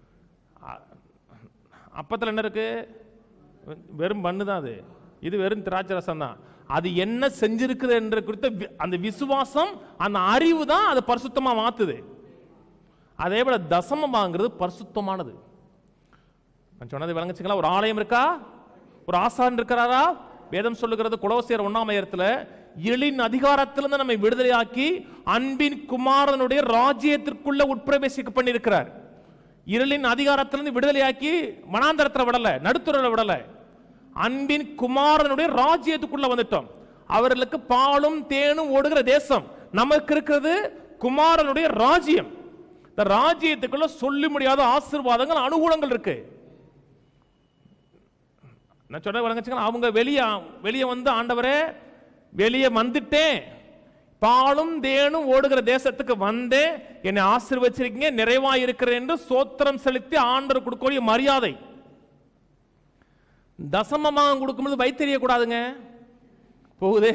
அப்பத்தில் என்ன இருக்கு? வெறும் பண்ணு தான் அது, இது வெறும் திராட்சை ரசம் தான். அது என்ன செஞ்சிருக்குது என்ற குறித்த அந்த விசுவாசம், அந்த அறிவு தான் அது பரிசுத்தமாக மாத்துது. அதே போல தசமமாங்கிறது பரிசுத்தமானது. நான் சொன்னது விளங்குச்சுங்களா? ஒரு ஆலயம் இருக்கா, ஒரு ஆசான் இருக்கிறாரா? வேதம் சொல்லுகிறது கொலோசியர் ஒன்னாம் அதிகாரத்தில் இருளின் அதிகாரத்திலிருந்து நம்மை விடுதலையாக்கி அன்பின் குமாரனுடைய ராஜ்யத்திற்குள்ள உட்பிரவேசிக்க பண்ணியிருக்கிறார். இருளின் அதிகாரத்திலிருந்து விடுதலையாக்கி மனாந்தரத்தில் விடல, நடுத்துறையில் விடல, அன்பின் குமாரனுடைய ராஜ்யத்துக்குள்ள வந்துட்டோம். அவர்களுக்கு பாலும் தேனும் ஓடுகிற தேசம். நமக்கு இருக்கிறது குமாரனுடைய ராஜ்யம். இந்த ராஜ்யத்துக்குள்ள சொல்லி முடியாத ஆசீர்வாதங்கள், அனுகூலங்கள் இருக்கு. நான் சொல்ல வழங்கச்சுங்களா, அவங்க வெளியே வெளியே வந்து ஆண்டவரே வெளியே வந்துட்டேன், பாலும் தேனும் ஓடுகிற தேசத்துக்கு வந்தேன், என்னை ஆசீர்வச்சிருக்கீங்க, நிறைவா இருக்கிறேன் என்று சோத்திரம் செலுத்தி ஆண்டவர் கொடுக்கக்கூடிய மரியாதை. தசமமாக கொடுக்கும்போது வைத்தறிய கூடாதுங்க. போகுதே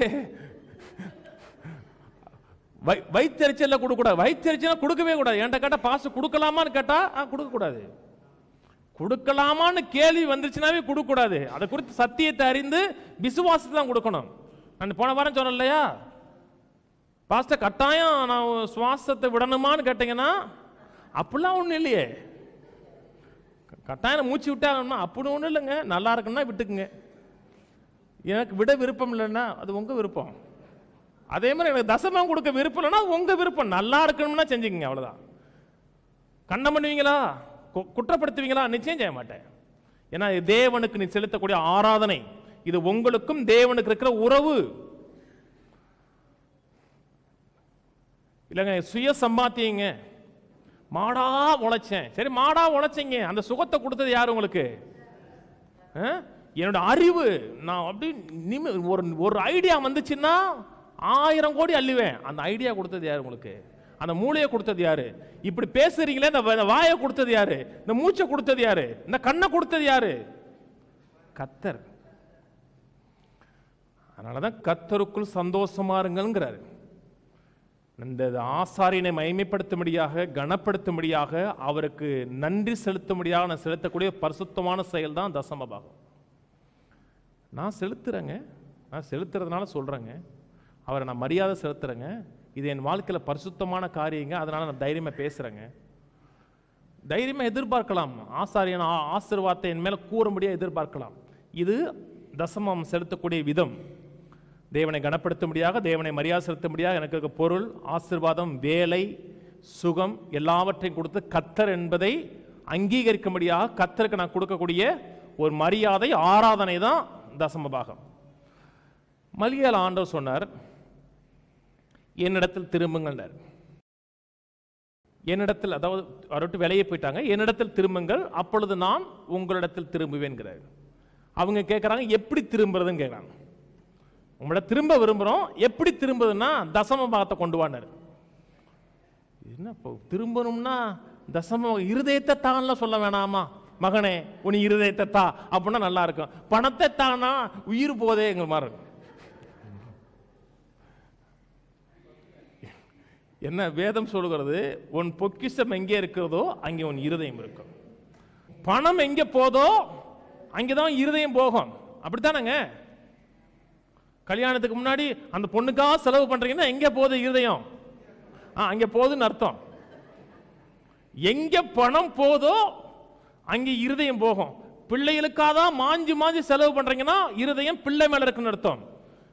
வைத்தறிச்சல கொடுக்க கூடாது. வைத்தறிச்சல் கொடுக்கவே கூடாது. என்கிட்ட கேட்டா பாசு கொடுக்கலாமான்னு கேட்டா கொடுக்க கூடாது. கொடுக்கலாமான்னு கேள்வி வந்துருச்சுனாவே கொடுக்க கூடாது. அதை குறித்து சத்தியத்தை அறிந்து விசுவாசத்தை தான் கொடுக்கணும். நான் போன வாரம் சொன்னேன் இல்லையா, பாஸ்டர் கட்டாயம் நான் சுவாசத்தை விடணுமான்னு கேட்டீங்கன்னா அப்படிலாம் ஒன்றும் இல்லையே. கட்டாயம் மூச்சு விட்டாங்கன்னா அப்படி ஒன்றும் இல்லைங்க. நல்லா இருக்குன்னா விட்டுக்குங்க. எனக்கு விட விருப்பம் இல்லைன்னா அது உங்க விருப்பம். அதே மாதிரி எனக்கு தசமம் கொடுக்க விருப்பம் இல்லைன்னா உங்க விருப்பம். நல்லா இருக்கணும்னா செஞ்சுக்கங்க, அவ்வளோதான். கண்ணம் பண்ணுவீங்களா, குற்றப்படுத்துவீங்களா? நிச்சயம் செய்ய மாட்டேன். ஏன்னா தேவனுக்கு நீ செலுத்தக்கூடிய ஆராதனை, இது உங்களுக்கும் தேவனுக்கு இருக்கிற உறவு இல்லைங்க. சுய சம்பாத்தியங்க. மாடா உழைச்சேன், சரி மாடா உழைச்சிங்க, அந்த சுகத்தை கொடுத்தது யாரு உங்களுக்கு? என்னோட அறிவு. நான் அப்படி ஒரு ஒரு ஐடியா வந்துச்சுன்னா ஆயிரம் கோடி அள்ளுவேன். அந்த ஐடியா கொடுத்தது யாரு உங்களுக்கு? அந்த மூளையை கொடுத்தது யாரு? இப்படி பேசுறீங்களே, இந்த வாயை கொடுத்தது யாரு? இந்த மூச்சை கொடுத்தது யாரு? இந்த கண்ணை கொடுத்தது யாரு? கர்த்தர். அதனாலதான் கர்த்தருக்குள் சந்தோஷமா இருங்கள்ங்கிறாரு. இந்த ஆசாரியனை மகிமைப்படுத்தும்படியாக, கனப்படுத்தும்படியாக, அவருக்கு நன்றி செலுத்தும்படியாக நான் செலுத்தக்கூடிய பரிசுத்தமான செயல் தான் தசமபாகம். நான் செலுத்துறேங்க, நான் செலுத்துறதுனால சொல்றேங்க, அவரை நான் மரியாதை செலுத்துறேங்க. இது என் வாழ்க்கையில் பரிசுத்தமான காரியங்க. அதனால நான் தைரியமா பேசுறேங்க. தைரியமா எதிர்பார்க்கலாம். ஆசாரியன் ஆசீர்வாதத்தை என் மேல கூறும்படியா எதிர்பார்க்கலாம். இது தசமம் செலுத்தக்கூடிய விதம். தேவனை கனப்படுத்தும்படியாக, தேவனை மரியாதை செலுத்தும்படியாக எனக்கு இருக்க பொருள், ஆசீர்வாதம், வேலை, சுகம் எல்லாவற்றையும் கொடுத்து கர்த்தர் என்பதை அங்கீகரிக்கும்படியாக கர்த்தருக்கு நான் கொடுக்கக்கூடிய ஒரு மரியாதை, ஆராதனை தான் தசமபாகம். மல்கியால ஆண்டவர் சொன்னார், என்னிடத்தில் திரும்புங்கள். என்னிடத்தில், அதாவது அவர்கிட்ட விலையே போயிட்டாங்க, என்னிடத்தில் திரும்புங்கள், அப்பொழுது நான் உங்களிடத்தில் திரும்புவேன்கிறார். அவங்க கேட்குறாங்க, எப்படி திரும்புறதுன்னு கேட்குறாங்க. உங்களோட திரும்ப விரும்புகிறோம், எப்படி திரும்புதுன்னா தசம பாகத்தை கொண்டு வானார். என்ன திரும்பணும்னா தசம இருதயத்தை தான்லாம் சொல்ல வேணாமா? மகனே உன் இருதயத்தை தா அப்படின்னா நல்லா இருக்கும். பணத்தை தானா உயிர் போதே எங்க மாதிரி இருக்கும். என்ன வேதம் சொல்லுகிறது? உன் பொக்கிஷம் எங்கே இருக்கிறதோ அங்கே உன் இருதயம் இருக்கும். பணம் எங்கே போதோ அங்கேதான் இருதயம் போகும். அப்படித்தானங்க? கல்யாணத்துக்கு முன்னாடி அந்த பொண்ணுக்காக செலவு பண்றீங்கன்னா எங்க போகுது இருதயம்? அங்க போகுதுன்னு அர்த்தம். எங்க பணம் போதோ அங்கே இருதயம் போகும். பிள்ளைகளுக்காக தான் மாஞ்சி மாஞ்சி செலவு பண்றீங்கன்னா இருதயம் பிள்ளை மேல இருக்குன்னு அர்த்தம்.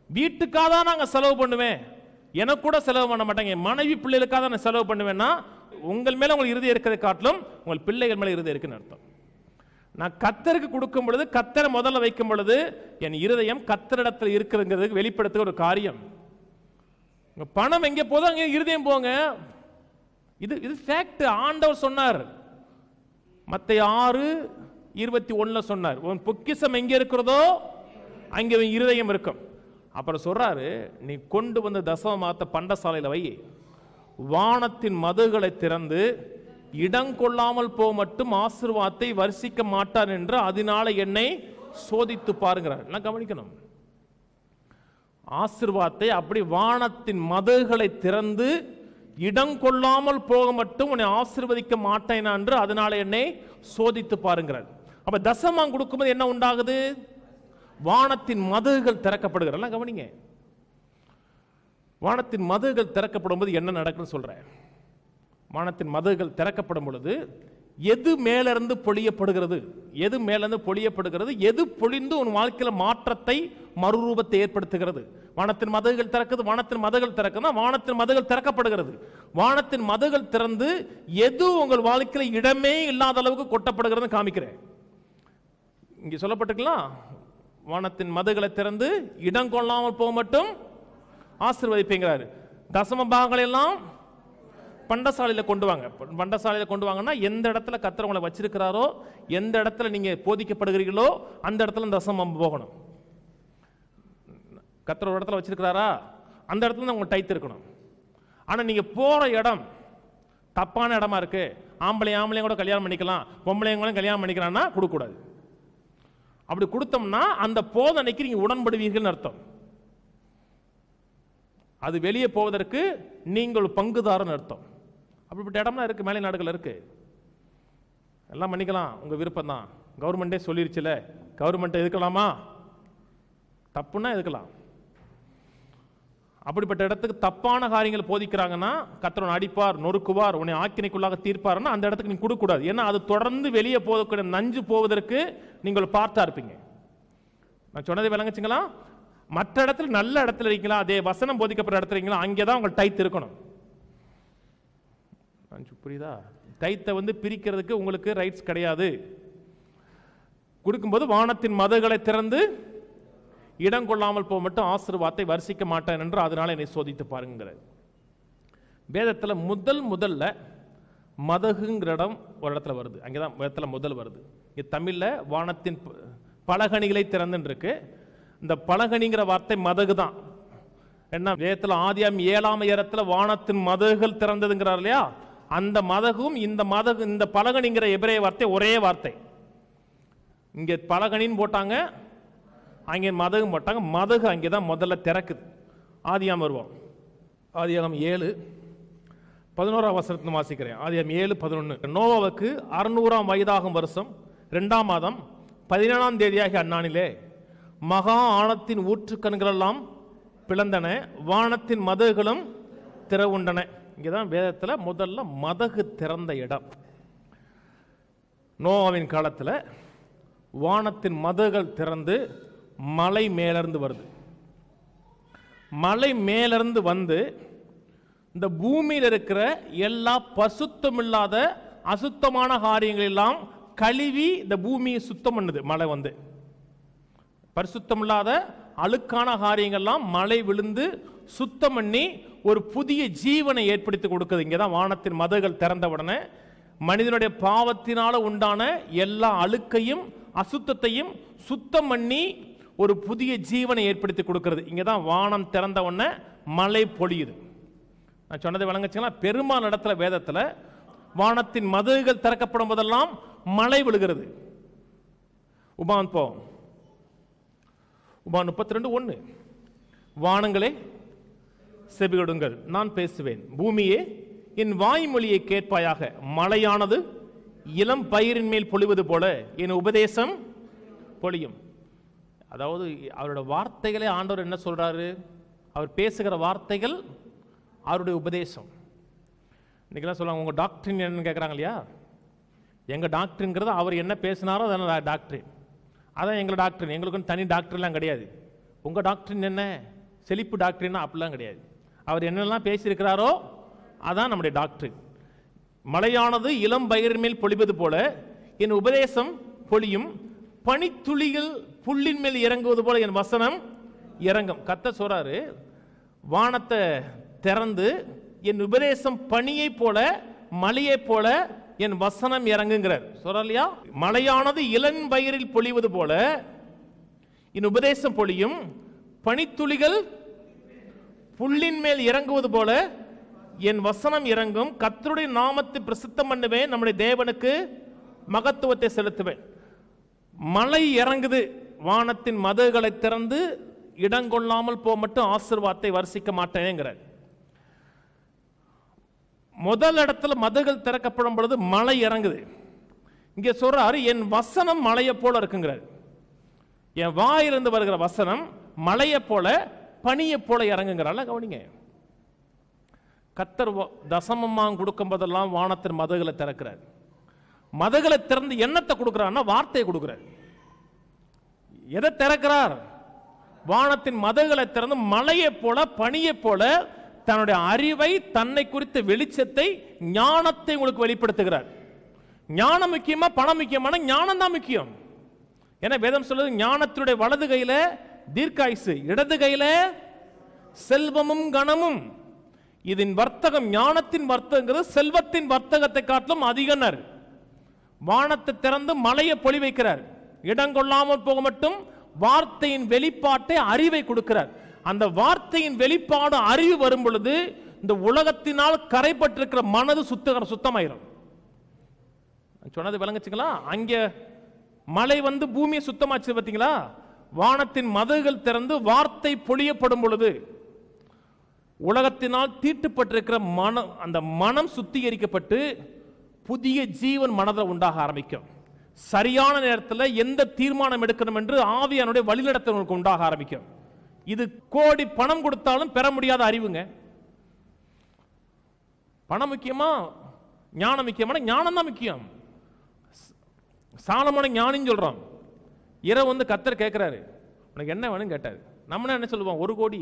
வீட்டுக்காக தான் நாங்க செலவு பண்ணுவேன், எனக்கு கூட செலவு பண்ண மாட்டாங்க, மனைவி பிள்ளைகளுக்காக நான் செலவு பண்ணுவேன்னா உங்கள் மேல உங்களுக்கு இருதயம் இருக்கிறதை காட்டிலும் உங்கள் பிள்ளைகள் மேல இருதயம் இருக்குன்னு அர்த்தம். நான் கர்த்தருக்கு கொடுக்கும் பொழுது, கர்த்தரை முதல்ல வைக்கும் பொழுது என் இருதயம் கர்த்தரிடத்தில் இருக்குதுங்கிறதுக்கு வெளிப்படுத்த ஒரு காரியம். பணம் எங்கே போதோ அங்கே இருதயம் போங்க. இது இது ஃபேக்ட். ஆண்டவர் சொன்னார், மத்தேயு ஆறு இருபத்தி ஒண்ணுல சொன்னார், உன் பொக்கிஷம் எங்க இருக்கிறதோ அங்கே உன் இருதயம் இருக்கும். அப்புறம் சொல்றாரு, நீ கொண்டு வந்த தசமமாத்த பண்டசாலையில் வை, வானத்தின் மதுகளை திறந்து இடம் கொள்ளாமல் போ மட்டும் ஆசீர்வாதத்தை வர்ஷிக்க மாட்டான் என்று அதனால என்னை சோதித்து பாருங்கிறார். நான் கவனிக்கணும், ஆசீர்வாதத்தை அப்படி வானத்தின் மதுகளை திறந்து இடம் கொள்ளாமல் போக மட்டும் உன்னை ஆசீர்வதிக்க மாட்டேன் என்று அதனால என்னை சோதித்து பாருங்கிறார். அப்ப தசமாம் கொடுக்கும்போது என்ன உண்டாகுது? வானத்தின் மதுகள் திறக்கப்படுகிறார். கவனிங்க, வானத்தின் மதுகள் திறக்கப்படும் போது என்ன நடக்குன்னு சொல்றேன். வானத்தின் மதுகள் திறக்கப்படும் பொழுது எது மேலிருந்து பொழியப்படுகிறது, எது மேலிருந்து பொழியப்படுகிறது, எது பொழிந்து உன் வாழ்க்கையில மாற்றத்தை மறுரூபத்தை ஏற்படுத்துகிறது. வானத்தின் மதுகள் திறக்குது, வானத்தின் மதுகள் திறக்குதுன்னா வானத்தின் மதுகள் திறக்கப்படுகிறது. வானத்தின் மதுகள் திறந்து எது உங்கள் வாழ்க்கையில இடமே இல்லாத அளவுக்கு கொட்டப்படுகிறது காமிக்கிறேன். இங்க சொல்லப்பட்டிருக்கலாம், வானத்தின் மதுகளை திறந்து இடம் கொள்ளாமல் போக மட்டும் ஆசீர்வதிப்பீங்கிறாரு. தசம பாகங்களை எல்லாம் பண்டசாலையில கொண்டு வாங்க. பண்டசாலையில கொண்டு வாங்கன்னா எந்த இடத்துல கர்த்தர் உங்களை வச்சிருக்கிறாரோ, எந்த இடத்துல நீங்க போதிக்கப்படுகிறீர்களோ அந்த இடத்துல தசமம் போகணும். கர்த்தர் ஒரு இடத்துல வச்சிருக்கிறாரா, அந்த இடத்துல உங்க டைத் இருக்கணும். ஆனா நீங்க போற இடம் தப்பான இடமா இருக்கு, ஆம்பளை ஆம்பளையும் கூட கல்யாணம் பண்ணிக்கலாம், பொம்பளையும் கல்யாணம் பண்ணிக்கிறான்னா கொடுக்க கூடாது. அப்படி கொடுத்தோம்னா அந்த போதனைக்கு நீங்க உடன்படுவீர்கள் அர்த்தம். அது வெளியே போவதற்கு நீங்கள் பங்குதாரன் அர்த்தம். அப்படிப்பட்ட இடம்லாம் இருக்கு, மேலை நாடுகள் இருக்கு. எல்லாம் பண்ணிக்கலாம், உங்க விருப்பம் தான். கவர்மெண்டே சொல்லிருச்சுல, கவர்மெண்ட் எதுக்கலாமா? தப்புன்னா எதுக்கலாம். அப்படிப்பட்ட இடத்துக்கு தப்பான காரியங்கள் போதிக்கிறாங்கன்னா கர்த்தர் அடிப்பார், நொறுக்குவார், உன்னை ஆக்கினைக்குள்ளாக தீர்ப்பார்னா அந்த இடத்துக்கு நீங்க கொடுக்க கூடாது. ஏன்னா அது தொடர்ந்து வெளியே போகக்கூடிய நஞ்சு போவதற்கு நீங்கள் பார்த்தா இருப்பீங்க. நான் சொன்னதை விளங்குச்சுங்களா? மற்ற இடத்துல நல்ல இடத்துல இருக்கீங்களா, அதே வசனம் போதிக்கப்படுற இடத்துல இருக்கீங்களா, அங்கேதான் உங்கள் டைத் இருக்கணும். புரியுதா? டைத்தை வந்து பிரிக்கிறதுக்கு உங்களுக்கு ரைட்ஸ் கிடையாது. கொடுக்கும்போது வானத்தின் மதுகளை திறந்து இடம் கொள்ளாமல் போக மட்டும் ஆசீர்வாதத்தை வர்ஷிக்க மாட்டேன் என்று அதனால என்னை சோதித்து பாருங்கிற வேதத்துல முதல் முதல்ல மதகுங்கிற இடம் ஒரு இடத்துல வருது. அங்கேதான் வேதத்துல முதல் வருது. இது தமிழ்ல வானத்தின் பலகணிகளை திறந்துன்னு இருக்கு. இந்த பலகணிங்கிற வார்த்தை மதகு தான். என்ன வேதத்துல ஆதியாம் ஏழாம் ஏரத்துல வானத்தின் மதகுகள் திறந்ததுங்கிறார் இல்லையா, அந்த மதகும் இந்த மதகு இந்த பலகணிங்கிற எபிரேய வார்த்தை ஒரே வார்த்தை. இங்க பலகணின்னு போட்டாங்க, அங்கே மதகு போட்டாங்க. மதகு அங்கேதான் முதல்ல திறக்குது. ஆதியாம் வருவோம். ஆதியாகம் ஏழு பதினோராம் வசனத்தை வாசிக்கிறேன். ஆதியாகம் ஏழு பதினொன்னு. நோவாவுக்கு அறுநூறாம் வயதாகும் வருஷம் இரண்டாம் மாதம் பதினேழாம் தேதியாகிய அந்நாளிலே மகா ஆழத்தின் ஊற்றுக்கண்கள் எல்லாம் பிளந்தன, வானத்தின் மதகுகளும் திறவுண்டன. இங்கேதான் வேதத்துல முதல்ல மதகு திறந்த இடம். நோவாவின் காலத்துல வானத்தின் மதகுகள் திறந்து மலை மேலிருந்து வருது. மலை மேலிருந்து வந்து இந்த பூமியில் இருக்கிற எல்லா பசுத்தமில்லாத அசுத்தமான காரியங்கள் எல்லாம் கழுவி இந்த பூமியை சுத்தம் பண்ணுது. மழை வந்து பரிசுத்தமில்லாத அழுக்கான காரியங்கள்லாம் மழை விழுந்து சுத்தம் பண்ணி ஒரு புதிய ஜீவனை ஏற்படுத்தி கொடுக்குது. இங்கதான் வானத்தின் மதகுகள் திறந்த உடனே மனிதனுடைய பாவத்தினால உண்டான எல்லா அழுக்கையும் அசுத்தத்தையும் சுத்தம் பண்ணி ஒரு புதிய ஜீவனை ஏற்படுத்தி கொடுக்கிறது. இங்கதான் வானம் திறந்த உடனே மழை பொழியுது. நான் சொன்னதை வழங்குச்சுங்களா? பெரும்பாலான இடத்துல வேதத்துல வானத்தின் மதகுகள் திறக்கப்படும் போதெல்லாம் மழை விழுகிறது. உபான் போவோம். உபான் முப்பத்தி ரெண்டு ஒன்னு. வானங்களே செவிகொடுங்கள், நான் பேசுவேன். பூமியே என் வாய்மொழியை கேட்பாயாக. மழையானது இளம் பயிரின் மேல் பொழிவது போல என் உபதேசம் பொழியும். அதாவது அவரோட வார்த்தைகளே ஆண்டவர் என்ன சொல்றாரு? அவர் பேசுகிற வார்த்தைகள் அவருடைய உபதேசம். இன்னைக்கெல்லாம் சொல்லுவாங்க, உங்க டாக்டரின் என்னன்னு கேட்குறாங்க இல்லையா? எங்க டாக்டருங்கிறது அவர் என்ன பேசினாரோ அதான் டாக்டரின். அதான் எங்களை டாக்டரின். எங்களுக்கு தனி டாக்டர்லாம் கிடையாது. உங்க டாக்டரின் என்ன? செழிப்பு டாக்டரின்னா அப்படிலாம் கிடையாது. அவர் என்னெல்லாம் பேசியிருக்கிறாரோ அதான் நம்முடைய டாக்டரின். மழையானது இளம் பயிரின் மேல் பொழிவது போல என் உபதேசம் பொழியும், பனித்துளிகள் புல்லின் மேல் இறங்குவது போல என் வசனம் இறங்கும். கத்த சொல்றாரு, வானத்தை திறந்து என் உபதேசம் பனியை போல மழையை போல என் வசனம் இறங்குங்கிறார். சொல்றார், மழையானது இளம் பயிரில் பொழிவது போல என் உபதேசம் பொழியும், பனித்துளிகள் புல்லின் மேல் இறங்குவது போல என் வசனம் இறங்கும். கர்த்தருடைய நாமத்தை பிரசித்தம் பண்ணுவேன், நம்முடைய தேவனுக்கு மகத்துவத்தை செலுத்துவேன். மழை இறங்குது, வானத்தின் மதகுகளை திறந்து இடங்கொள்ளாமல் போக மட்டும் ஆசீர்வாதத்தை வர்ஷிக்க மாட்டேங்கிறார். முதல் இடத்துல மதகுகள் திறக்கப்படும் பொழுது மழை இறங்குது. இங்கே சொல்றாரு, என் வசனம் மழையை போல இருக்குங்கிறார். என் வாயிலிருந்து வருகிற வசனம் மழையை போல பனியை போல இறங்குங்கிறால. கவனிங்க, கர்த்தர் தசமமாக கொடுக்கும் போதெல்லாம் வானத்தின் மதகுகளை திறக்கிறார். மதகுகளை திறந்து எண்ணத்தை கொடுக்கிறார்னா வார்த்தையை கொடுக்கிறார். எதை திறக்கிறார்? வானத்தின் மதகுகளை திறந்து மழையை போல பனியை போல தன்னுடைய அறிவை, தன்னை குறித்த வெளிச்சத்தை, ஞானத்தை உங்களுக்கு வெளிப்படுத்துகிறார். ஞானம் முக்கியமா பணம் முக்கியமான? ஞானம் தான் முக்கியம். ஏன்னா வேதம் சொல்லுது, ஞானத்தினுடைய வலது கையில தீர்க்காயுசு, இடது கையில செல்வமும் கனமும். இதன் வர்த்தகம், ஞானத்தின் வர்த்தகம் செல்வத்தின் வர்த்தகத்தை காட்டிலும் அதிகனர். வானத்தை திறந்து மழையை பொழி வைக்கிறார். இடங்கொள்ளாமல் போக மட்டும் வார்த்தையின் வெளிப்பாட்டை, அறிவை கொடுக்கிறார். அந்த வார்த்தையின் வெளிப்பாடு அறிவு வரும் பொழுது இந்த உலகத்தினால் கரைப்பட்டிருக்கிற மனது சுத்த சுத்தமாயிரும். சொன்னது விளங்குச்சுங்களா? அங்க மழை வந்து பூமியை சுத்தமாச்சு பார்த்தீங்களா? வானத்தின் மதகுகள் திறந்து வார்த்தை பொழியப்படும் பொழுது உலகத்தினால் தீட்டுப்பட்டிருக்கிற மனம், அந்த மனம் சுத்திகரிக்கப்பட்டு புதிய ஜீவன் மனதில் உண்டாக ஆரம்பிக்கும். சரியான நேரத்தில் எந்த தீர்மானம் எடுக்கணும் என்று ஆவியானுடைய வழிநடத்தல் உண்டாக ஆரம்பிக்கும். இது கோடி பணம் கொடுத்தாலும் பெற முடியாத அறிவுங்க. பணம் முக்கியமா ஞானம் முக்கியமான? ஞானம் தான் முக்கியம். சாலமோனை ஞானின்னு சொல்றோம். இரவு வந்து கர்த்தர் கேட்கிறாரு, உனக்கு என்ன வேணும் கேட்டாரு. நம்ம என்ன சொல்லுவோம்? ஒரு கோடி.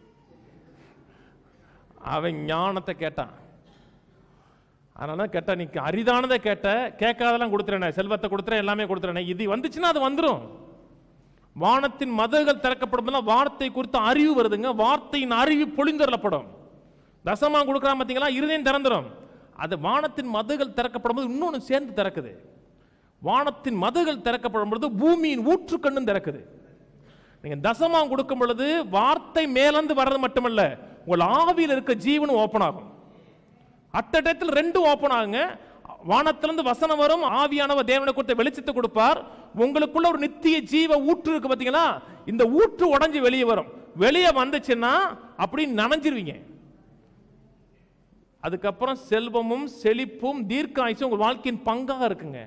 அவன் ஞானத்தை கேட்டான். அதனால கேட்ட, நீ அரிதானதை கேட்ட, கேட்காதெல்லாம் கொடுத்துறேன், செல்வத்தை கொடுத்துறேன், எல்லாமே கொடுத்துறேன். இது வந்துச்சுன்னா அது வந்துடும். வானத்தின் மதகுகள் திறக்கப்படும், வார்த்தை குறித்த அறிவு வருதுங்க. வார்த்தையின் அறிவு பொழிந்தரப்படும். தசமா கொடுக்குறான் பார்த்தீங்களா, இருதயம் திறந்துடும். அது வானத்தின் மதகுகள் திறக்கப்படும் போது இன்னொன்று சேர்ந்து திறக்குது. வானத்தின் மதகுகள் திறக்கப்படும் பொழுது பூமியின் ஊற்று கண்ணும் திறக்குது. நீங்க தசமா கொடுக்கும் பொழுது வார்த்தை மேலந்து வர்றது மட்டுமல்ல, உங்கள் ஆவியில் இருக்க ஜீவனும் ஓப்பன் ஆகும். அட்ட டயத்தில் ரெண்டும் ஓப்பன் ஆகுங்க. வானத்திலிருந்து வசனம் வரும், ஆவியானவர் தேவனை கொடுத்த வெளிச்சத்தை கொடுப்பார். உங்களுக்குள்ள ஒரு நித்திய ஜீவ ஊற்று இருக்கு பாத்தீங்களா, இந்த ஊற்று உடைஞ்சு வெளியே வரும். வெளியே வந்துச்சுன்னா அப்படி நனைஞ்சிருவீங்க. அதுக்கப்புறம் செல்வமும் செழிப்பும் தீர்க்காயுசும் உங்க வாழ்க்கையின் பங்காக இருக்குங்க.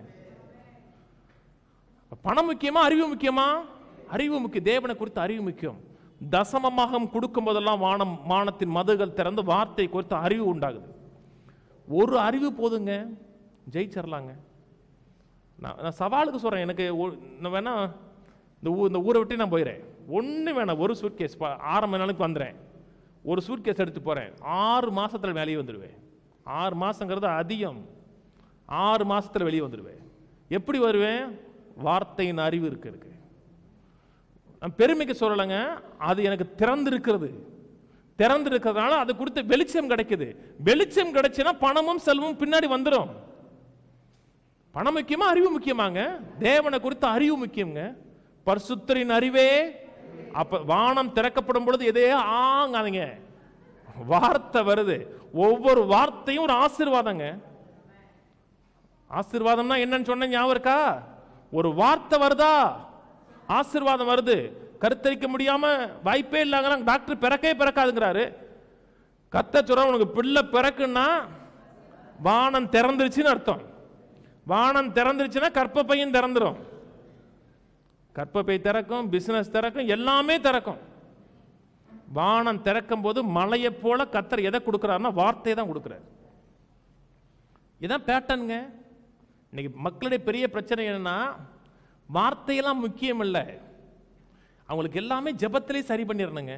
பணம் முக்கியமா அறிவு முக்கியமா? அறிவு முக்கியம். தேவனை குறித்த அறிவு முக்கியம். தசமமாக கொடுக்கும் போதெல்லாம் வானம் வானத்தின் மதகுகள் திறந்து வார்த்தை குறித்த அறிவு உண்டாகுது. ஒரு அறிவு போதுங்க, ஜெயிச்சிடலாங்க. நான் சவாலுக்கு சொல்றேன். எனக்கு வேணா இந்த ஊ இந்த ஊரை விட்டு நான் போயிடுறேன். ஒன்று வேணாம், ஒரு சூட் கேஸ் ஆரம்ப நாளுக்கு வந்துடுறேன். ஒரு சூட் கேஸ் எடுத்து போகிறேன். ஆறு மாதத்தில் வெளியே வந்துடுவேன். ஆறு மாதங்கிறது அதிகம். ஆறு மாதத்தில் வெளியே வந்துடுவேன். எப்படி வருவேன்? வார்த்தையின் அறிவு இருக்கு இருக்கு. நான் பெருமைக்கு சொல்லலைங்க, அது எனக்கு திறந்திருக்கிறது. திறந்திருக்கிறதுனால அது குறித்த வெளிச்சம் கிடைக்குது. வெளிச்சம் கிடைச்சுன்னா பணமும் செல்வமும் பின்னாடி வந்துடும். பணம் முக்கியமா அறிவு முக்கியமாங்க? தேவனை குறித்த அறிவு முக்கியங்க. பரிசுத்தரின் அறிவே. அப்ப வானம் திறக்கப்படும் பொழுது எதே ஆங்காதீங்க, வார்த்தை வருது. ஒவ்வொரு வார்த்தையும் ஒரு ஆசீர்வாதங்க. ஆசீர்வாதம்னா என்னன்னு சொன்ன ஞாபகம் இருக்கா? ஒரு வார்த்தை வருதா ஆசீர்வாதம் வருது. கருத்தரிக்க முடியாம வாய்ப்பே இல்லாங்க, டாக்டர் பிறக்கே பிறக்காதுங்கிறாரு. கத்த சொல்ற, உனக்கு பிள்ளை பிறக்குன்னா வானம் திறந்துருச்சுன்னு அர்த்தம். வானம் திறந்துருச்சுன்னா கற்பப்பையும் திறந்துரும். கற்பப்பை திறக்கும், பிசினஸ் திறக்கும், எல்லாமே திறக்கும். வானம் திறக்கும் போது மலையை போல கத்தர் எதை கொடுக்கிறாருன்னா வார்த்தையை தான் கொடுக்கிறார். இதான் பேட்டர்னுங்க. இன்னைக்கு மக்களுடைய பெரிய பிரச்சனை என்னன்னா, வார்த்தையெல்லாம் முக்கியம் இல்லை, அவங்களுக்கு எல்லாமே ஜெபத்திலே சரி பண்ணிடணுங்க.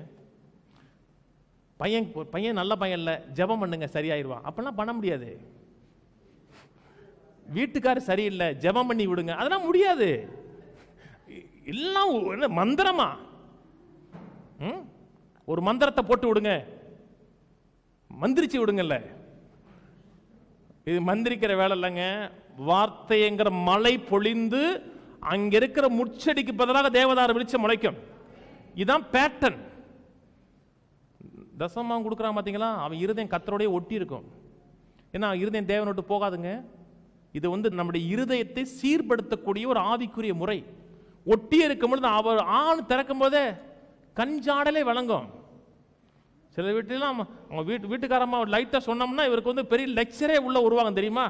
பையன் பையன் நல்ல பையன் இல்லை, ஜெபம் பண்ணுங்க சரியாயிருவான். அப்பெல்லாம் பண்ண முடியாது. வீட்டுக்காரர் சரியில்லை, ஜெபம் பண்ணி விடுங்க. அதெல்லாம் முடியாது. எல்லாம் மந்திரமா? ஒரு மந்திரத்தை போட்டு விடுங்க, மந்திரிச்சு விடுங்கல்ல. இது மந்திரிக்கிற வேலை இல்லைங்க. வார்த்தைங்கிற மழை பொழிந்து அங்க இருக்கிற முச்செடிக்கு பதிலாக தேவதாரு விழிச்ச முளைக்கும். இதுதான் பேட்டர்ன். தசமாவும் கொடுக்குறான் பார்த்தீங்களா, அவன் இருதயம் கர்த்தரோடே ஒட்டி இருக்கும். ஏன்னா இருதயம் தேவனை விட்டு போகாதுங்க. இது வந்து நம்முடைய இருதயத்தை சீர்படுத்தக்கூடிய ஒரு ஆவிக்குரிய முறை. ஒட்டி இருக்கும் பொழுது அவர் ஆண் திறக்கும் போதே கஞ்சாடலே வழங்கும். சில வீட்டிலாம் அவங்க வீட்டு வீட்டுக்காரம்மா லைட்டாக சொன்னோம்னா இவருக்கு வந்து பெரிய லெக்சரே உள்ள உருவாங்க தெரியுமா.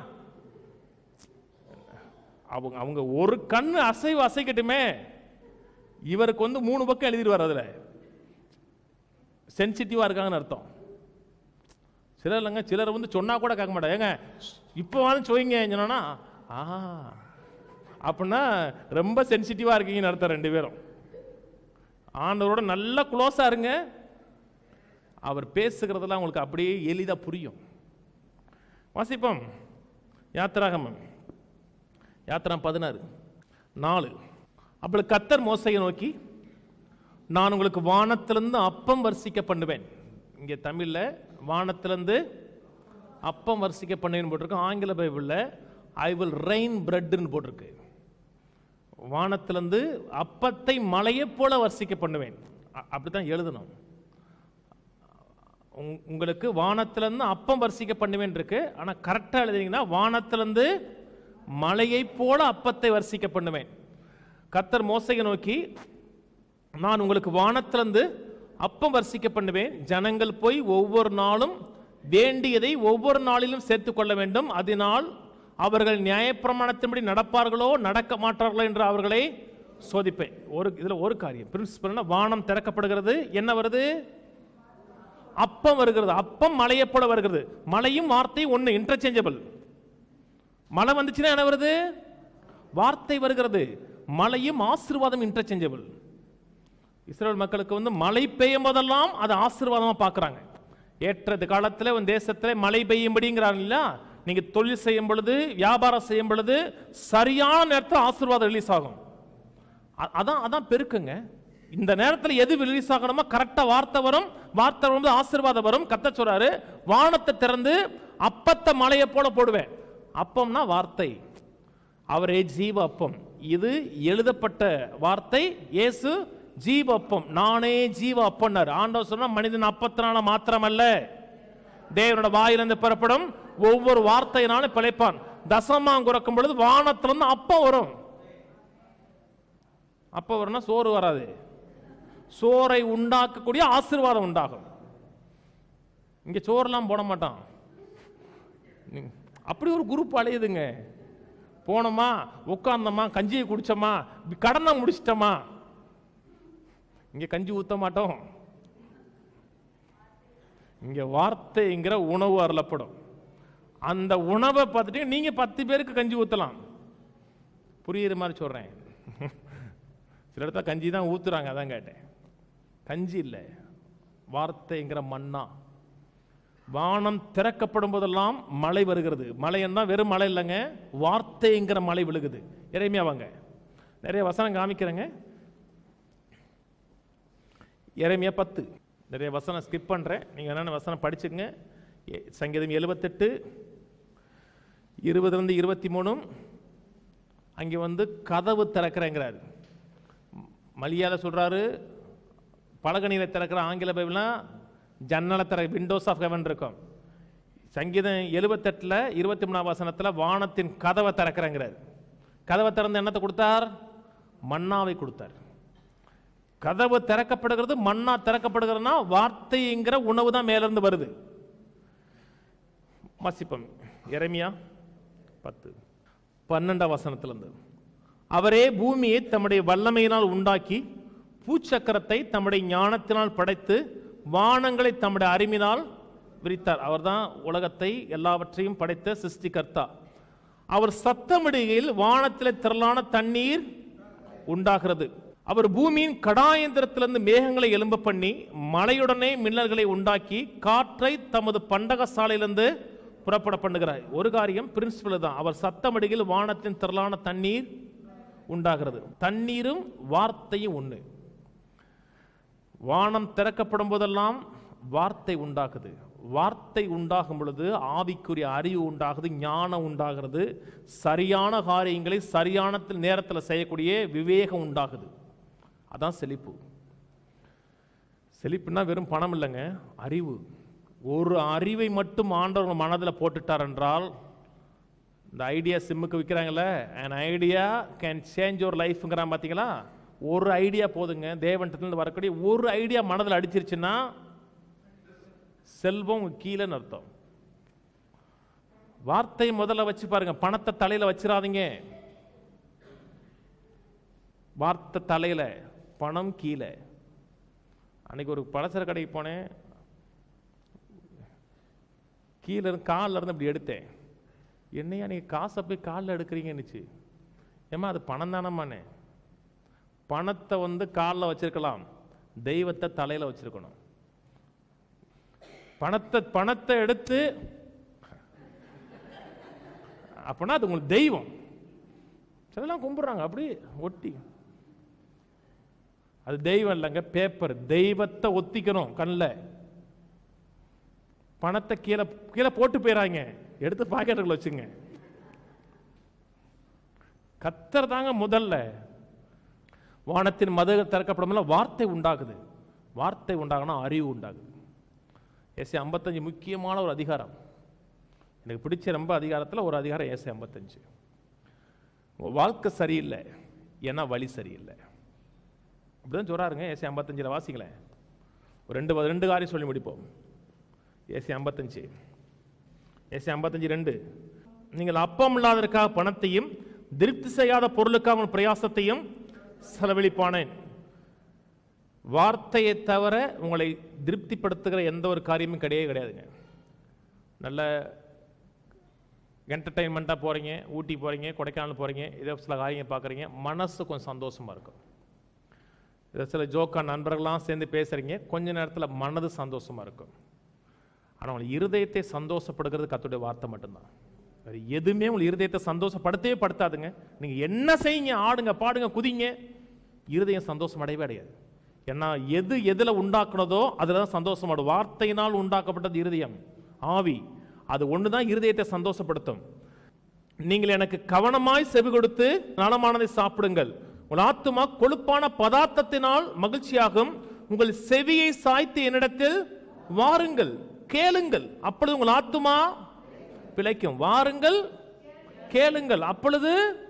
அவங்க அவங்க ஒரு கண்ணு அசைவு அசைக்கட்டுமே, இவருக்கு வந்து மூணு பக்கம் எழுதிடுவார். அதில் சென்சிட்டிவாக இருக்காங்கன்னு அர்த்தம். சிலர் இல்லைங்க, சிலர் வந்து சொன்னா கூட கேட்க மாட்டாங்க. ஏங்க இப்போ வந்து சொல்லிங்க சொன்னா ஆ அப்படின்னா ரொம்ப சென்சிட்டிவாக இருக்கீங்கன்னு அர்த்தம். ரெண்டு பேரும் ஆண்டவரோட நல்லா க்ளோஸாக இருங்க. அவர் பேசுகிறதெல்லாம் உங்களுக்கு அப்படியே எளிதாக புரியும். வாசிப்போம் யாத்திராகமம் யாத்திரா பதினாறு நாலு. அப்படி கர்த்தர் மோசையை நோக்கி, நான் உங்களுக்கு வானத்திலிருந்து அப்பம் வர்ஷிக்க பண்ணுவேன். இங்கே தமிழில் வானத்திலிருந்து அப்பம் வர்ஷிக்க பண்ணுவேன் போட்டிருக்கு. ஆங்கில பைபிளில் ஐ வில் ரெயின் பிரெட்னு போட்டிருக்கு. வானத்திலிருந்து அப்பத்தை மலையை போல வர்ஷிக்க பண்ணுவேன், அப்படித்தான் எழுதணும். உங்களுக்கு வானத்திலிருந்து அப்பம் வர்ஷிக்க பண்ணுவேன் இருக்கு, ஆனால் கரெக்டாக எழுதுனீங்கன்னா வானத்திலிருந்து மலையை போல அப்பத்தை வர்ஷிக்க பண்ணுவேன். கர்த்தர் மோசையை நோக்கி, நான் உங்களுக்கு வானத்திலிருந்து அப்பம் வர்ஷிக்க பண்ணுவேன். ஜனங்கள் போய் ஒவ்வொரு நாளும் வேண்டியதை ஒவ்வொரு நாளிலும் சேர்த்துக் கொள்ள வேண்டும். அதனால் அவர்கள் நியாயப்பிரமாணத்தின்படி நடப்பார்களோ நடக்க மாட்டார்களோ என்று அவர்களை சோதிப்பேன். ஒரு இதுல ஒரு காரியம் பிரின்சிபல், வானம் திறக்கப்படுகிறது, என்ன வருது? அப்பம் வருகிறது. அப்பம் மலையை போல வருகிறது. மலையும் வார்த்தையும் ஒன்று, இன்டர்சேஞ்சபிள். மழை வந்துச்சுன்னா என்ன வருது? வார்த்தை வருகிறது. மழையும் ஆசீர்வாதம் இன்டர்சேஞ்சபிள். இஸ்ரவேல் மக்களுக்கு வந்து மழை பெய்யும் போதெல்லாம் அது ஆசீர்வாதமா பார்க்குறாங்க. ஏற்றது காலத்தில் உன் தேசத்தில் மழை பெய்யும்படிங்கிறாங்க இல்ல. நீங்க தொழில் செய்யும் பொழுது, வியாபாரம் செய்யும் பொழுது சரியான நேரத்தில் ஆசீர்வாதம் ரிலீஸ் ஆகும். அதான் அதான் பெருக்குங்க. இந்த நேரத்தில் எது ரிலீஸ் ஆகணுமோ கரெக்டாக வார்த்தை வரும். வார்த்தை வந்து ஆசீர்வாதம் வரும். கர்த்தர் சொல்றாரு, வானத்தை திறந்து அப்பத்தை மலையை போல போடுவேன். அப்பம்னா வார்த்தை, அவரே ஜீவ அப்பம். இது எழுதப்பட்ட வார்த்தை. இயேசு ஜீவ அப்பம், நானே ஜீவ அப்பம்னார். ஆண்டவர் சொன்னா மனிதன் அப்பத்தினால மாத்திரமல்ல, தேவனோட வாயிலிருந்து பெறப்படும் ஒவ்வொரு வார்த்தையினாலும் பிழைப்பான். தசமாம் குறைக்கும் பொழுது வானத்திலிருந்து அப்பம் வரும். அப்ப வரும்னா சோறு வராது, சோறை உண்டாக்கக்கூடிய ஆசீர்வாதம் உண்டாகும். இங்க சோறுலாம் போட மாட்டான். அப்படி ஒரு குரூப் அலையுதுங்க. போனோமா, உட்கார்ந்தோமா, கஞ்சியை குடிச்சோமா, கடனை முடிச்சிட்டோமா. இங்க கஞ்சி ஊத்த மாட்டோம். இங்க வார்த்தைங்கிற உணவு அருளப்படும். அந்த உணவை பார்த்துட்டு நீங்க பத்து பேருக்கு கஞ்சி ஊத்தலாம். புரியுற மாதிரி சொல்றேன். சில இடத்துல கஞ்சி தான் ஊத்துறாங்க, அதான் கேட்டேன். கஞ்சி இல்லை, வார்த்தைங்கிற மண்ணா. வானம் திறக்கப்படும் போதெல்லாம் மழை வருகிறது. மழை என்ன வெறும் மழை இல்லைங்க, வார்த்தைங்கிற மழை விழுகுது. இறைமையா வாங்க, நிறைய வசனம் காமிக்கிறேங்க. இறைமையா பத்து, நிறைய வசனம் ஸ்கிப் பண்றேன், நீங்க என்னென்ன வசனம் படிச்சுங்க. சங்கீதம் எழுபத்தெட்டு இருபதுல இருந்து இருபத்தி மூணும் அங்கே வந்து கதவு திறக்கிறேங்கிறாரு. மலையாள சொல்றாரு, பலகணியில திறக்கிற. ஆங்கில பைபிள்னா ஜன்னலை திற, விண்டோஸ் ஆஃப் ஹெவன் இருக்கும். சங்கீதம் எழுபத்தெட்டுல இருபத்தி மூணாம் வசனத்தில் வானத்தின் கதவை திறக்கிறேங்கிறார். கதவை திறந்து என்னத்தை கொடுத்தார்? மன்னாவை கொடுத்தார். கதவு திறக்கப்படுகிறது, மன்னா திறக்கப்படுகிறதுனா வார்த்தைங்கிற உணவு தான் மேலிருந்து வருது. வாசிப்போம் எரேமியா பத்து பன்னெண்டாம் வசனத்திலிருந்து. அவரே பூமியை தம்முடைய வல்லமையினால் உண்டாக்கி, பூச்சக்கரத்தை தம்முடைய ஞானத்தினால் படைத்து, வானங்களை தம்முடைய அறிவினால் விரித்தார். அவர் தான் உலகத்தை எல்லாவற்றையும் படைத்த சிருஷ்டிகர்த்தா. அவர் சத்தமிடுகையில் வானத்தில் திரளான தண்ணீர் உண்டாகிறது. அவர் பூமியின் கடாயந்திரத்திலிருந்து மேகங்களை எழும்ப பண்ணி, மழையுடனே மின்னல்களை உண்டாக்கி, காற்றை தமது பண்டக சாலையிலிருந்து புறப்பட பண்ணுகிறார். ஒரு காரியம் பிரின்சிபல் தான். அவர் சத்தமிடுகையில் வானத்தின் திரளான தண்ணீர் உண்டாகிறது. தண்ணீரும் வார்த்தையும் ஒன்று. வானம் திறக்கப்படும் போதெல்லாம் வார்த்தை உண்டாகுது. வார்த்தை உண்டாகும் பொழுது ஆவிக்குரிய அறிவு உண்டாகுது, ஞானம் உண்டாகிறது, சரியான காரியங்களை சரியான நேரத்தில் செய்யக்கூடிய விவேகம் உண்டாகுது. அதான் செழிப்பு. செழிப்புனா வெறும் பணம் இல்லைங்க, அறிவு. ஒரு அறிவை மட்டும் ஆண்டவர் மனதில் போட்டுட்டார் என்றால், இந்த ஐடியா சிம்முக்கு விற்கிறாங்களே, an idea can change your லைஃப்ங்கிறான் பார்த்தீங்களா? ஒரு ஐடியா போதுங்க. தேவன்கிட்ட வரக்கூடிய ஒரு ஐடியா மனதில் அடிச்சிருச்சுன்னா செல்வம் கீழேன்னு அர்த்தம். வார்த்தை முதல்ல வச்சு பாருங்க, பணத்தை தலையில வச்சிடாதீங்க. வார்த்தை தலையில, பணம் கீழே. அன்னைக்கு ஒரு பலசர கடைக்கு போனேன், கீழே இருந்து காலில் இருந்து அப்படி எடுத்தேன். என்னையா நீங்கள் காசை போய் காலில் எடுக்கிறீங்கன்னுச்சு. ஏமா அது பணம் தானம்மானே. பணத்தை வந்து காலில் வச்சிருக்கலாம், தெய்வத்தை தலையில் வச்சிருக்கணும். பணத்தை பணத்தை எடுத்து அப்படின்னா அது உங்களுக்கு தெய்வம். சிலலாம் கும்பிட்றாங்க அப்படி ஒட்டி. அது தெய்வம் இல்லைங்க, பேப்பர். தெய்வத்தை ஒத்திக்கணும் கண்ணில். பணத்தை கீழே கீழே போட்டு போயிடறாங்க, எடுத்து பாக்கெட்டுக்குள்ள வச்சுங்க. கத்தர் தாங்க முதல்ல. வானத்தின் மது திறக்கப்படும் வார்த்தை உண்டாகுது. வார்த்தை உண்டாகணும், அறிவு உண்டாகுது. ஏசி ஐம்பத்தஞ்சு முக்கியமான ஒரு அதிகாரம். எனக்கு பிடிச்ச ரொம்ப அதிகாரத்தில் ஒரு அதிகாரம் ஏசி ஐம்பத்தஞ்சு. வாழ்க்கை சரியில்லை ஏன்னா வழி சரியில்லை அப்படிதான் சொல்றாருங்க. ஏசி ஐம்பத்தஞ்சில் வாசிங்களேன். ஒரு ரெண்டு ரெண்டு காரியம் சொல்லி முடிப்போம். ஏசி ஐம்பத்தஞ்சு ஏசி ஐம்பத்தஞ்சு ரெண்டு. நீங்கள் அப்பம் இல்லாததற்காக பணத்தையும் திருப்தி செய்யாத பொருளுக்காக பிரயாசத்தையும் செலவழிப்பானேன். வார்த்தையை தவிர உங்களை திருப்திப்படுத்துகிற எந்த ஒரு காரியமும் கிடையவே கிடையாதுங்க. நல்ல என்டர்டெயின்மெண்ட்டாக போகிறீங்க, ஊட்டி போகிறீங்க, கொடைக்கானல் போகிறீங்க, இதே சில காரியங்கள் பார்க்குறீங்க, மனசு கொஞ்சம் சந்தோஷமாக இருக்கும். இதை சில ஜோக்கா நண்பர்கள்லாம் சேர்ந்து பேசுகிறீங்க, கொஞ்ச நேரத்தில் மனது சந்தோஷமாக இருக்கும். ஆனால் உங்களை இருதயத்தை சந்தோஷப்படுகிறது கர்த்தருடைய வார்த்தை மட்டும்தான். வேறு எதுவுமே உங்களை இருதயத்தை சந்தோஷப்படுத்தவே படுத்தாதுங்க. நீங்கள் என்ன செய்யுங்க, ஆடுங்க, பாடுங்க, குதிங்க, இருதயம் சந்தோஷம் அடையவே அடையாது. ஏன்னா எது எதில் உண்டாக்குனதோ அதில் தான் சந்தோஷமாடும். வார்த்தையினால் உண்டாக்கப்பட்டது இருதயம், ஆவி. அது ஒன்று தான் இருதயத்தை சந்தோஷப்படுத்தும். நீங்கள் எனக்கு கவனமாய் செவி கொடுத்து நலமானதை சாப்பிடுங்கள். உங்கள் ஆத்துமா கொழுப்பான பதார்த்தத்தினால் மகிழ்ச்சியாகும். உங்கள் செவியை சாய்த்து என்னிடத்தில் வாருங்கள், கேளுங்கள், அப்பொழுது உங்கள் ஆத்துமா பிழைக்கும். வாருங்கள், கேளுங்கள், அப்பொழுது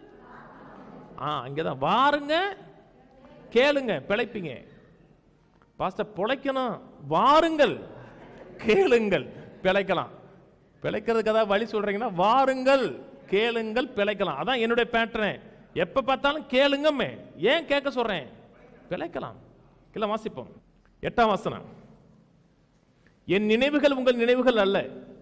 அங்கேதான் வாருங்க, கேளுங்க, பிழைப்பீங்க. பாஸ்டர் பிழைக்கணும், வாருங்கள், கேளுங்கள், பிழைக்கலாம். பிழைக்கிறதுக்கு ஏதாவது வழி சொல்றீங்கன்னா வாருங்கள், கேளுங்கள், பிழைக்கலாம். அதான் என்னுடைய பேட்டர்ன். எப்ப பார்த்தாலும் கேளுங்கம்மே. ஏன் கேட்க சொல்றேன்? பிழைக்கலாம். இல்ல வாசிப்போம். எட்டாம் வசனம். என் நினைவுகள் உங்கள் நினைவுகள் அல்ல,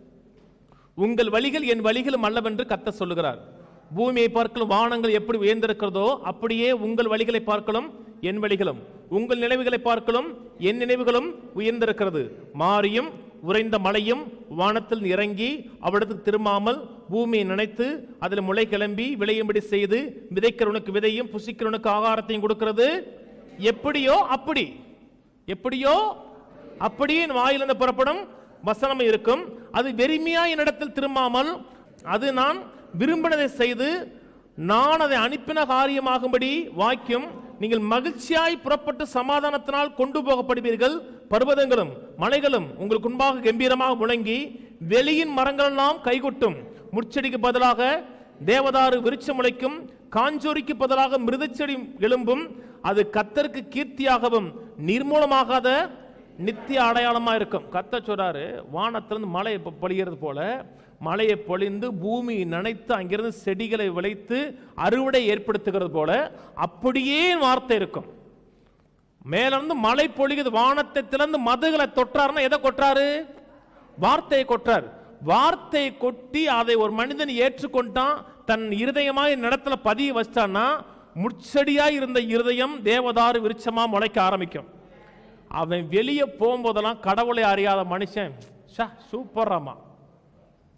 உங்கள் வழிகள் என் வழிகளும் அல்லவென்று கர்த்தர் சொல்லுகிறார். பூமியை பார்க்கலும் வானங்கள் எப்படி உயர்ந்திருக்கிறதோ அப்படியே உங்கள் வழிகளை பார்க்கலும் என் வழிகளும், உங்கள் நினைவுகளை பார்க்கலும் என் நினைவுகளும் உயர்ந்திருக்கிறது. மாரியும் உறைந்த மழையும் வானத்தில் இறங்கி அவ்விடத்துக்கு திரும்பாமல் பூமியை நினைத்து அதில் முளை கிளம்பி விளையும்படி செய்து விதைக்கிறவனுக்கு விதையும் புசிக்கிறவனுக்கு ஆகாரத்தையும் கொடுக்கிறது. எப்படியோ அப்படி, எப்படியோ அப்படியே வாயிலிருந்து புறப்படும் வசனம் இருக்கும். அது வெறுமையா என்னிடத்தில் திரும்பாமல் அது நான் விரும்பினதை செய்து நான் அதை அனுப்பின காரியமாகும்படி வாய்க்கும். நீங்கள் மகிழ்ச்சியாய் புறப்பட்டு சமாதானத்தினால் கொண்டு போகப்படுவீர்கள். பர்வதங்களும் மலைகளும் உங்களுக்கு முன்பாக கம்பீரமாக முழங்கி வெளியின் மரங்கள் எல்லாம் கைகொட்டும். முட்செடிக்கு பதிலாக தேவதாரு விருட்சம் முளைக்கும், காஞ்சோரிக்கு பதிலாக மிருதச்செடி எழும்பும். அது கர்த்தருக்கு கீர்த்தியாகவும் நிர்மூலமாகாத நித்திய அடையாளமா இருக்கும். கர்த்தர் சொல்றாரு, வானத்திலிருந்து மழை பொழிகிறது போல மழையை பொழிந்து பூமி நனைத்து அங்கிருந்து செடிகளை விளைத்து அறுவடை ஏற்படுத்துகிறது போல அப்படியே வார்த்தை இருக்கும். மேலிருந்து மழை பொழிகிறது, வானத்தை திறந்து மதுகளை தொட்டாருன்னா எதை கொட்டாரு? வார்த்தையை கொட்டார். வார்த்தையை கொட்டி அதை ஒரு மனிதன் ஏற்றுக்கொண்டான், தன் இருதயமாய் நடத்துல பதிய வச்சான்னா முட்செடியாய் இருந்த இருதயம் தேவதாரு விருட்சமா முளைக்க ஆரம்பிக்கும். அவன் வெளியே போகும்போதெல்லாம் கடவுளை அறியாத மனுஷன் சூப்பராமா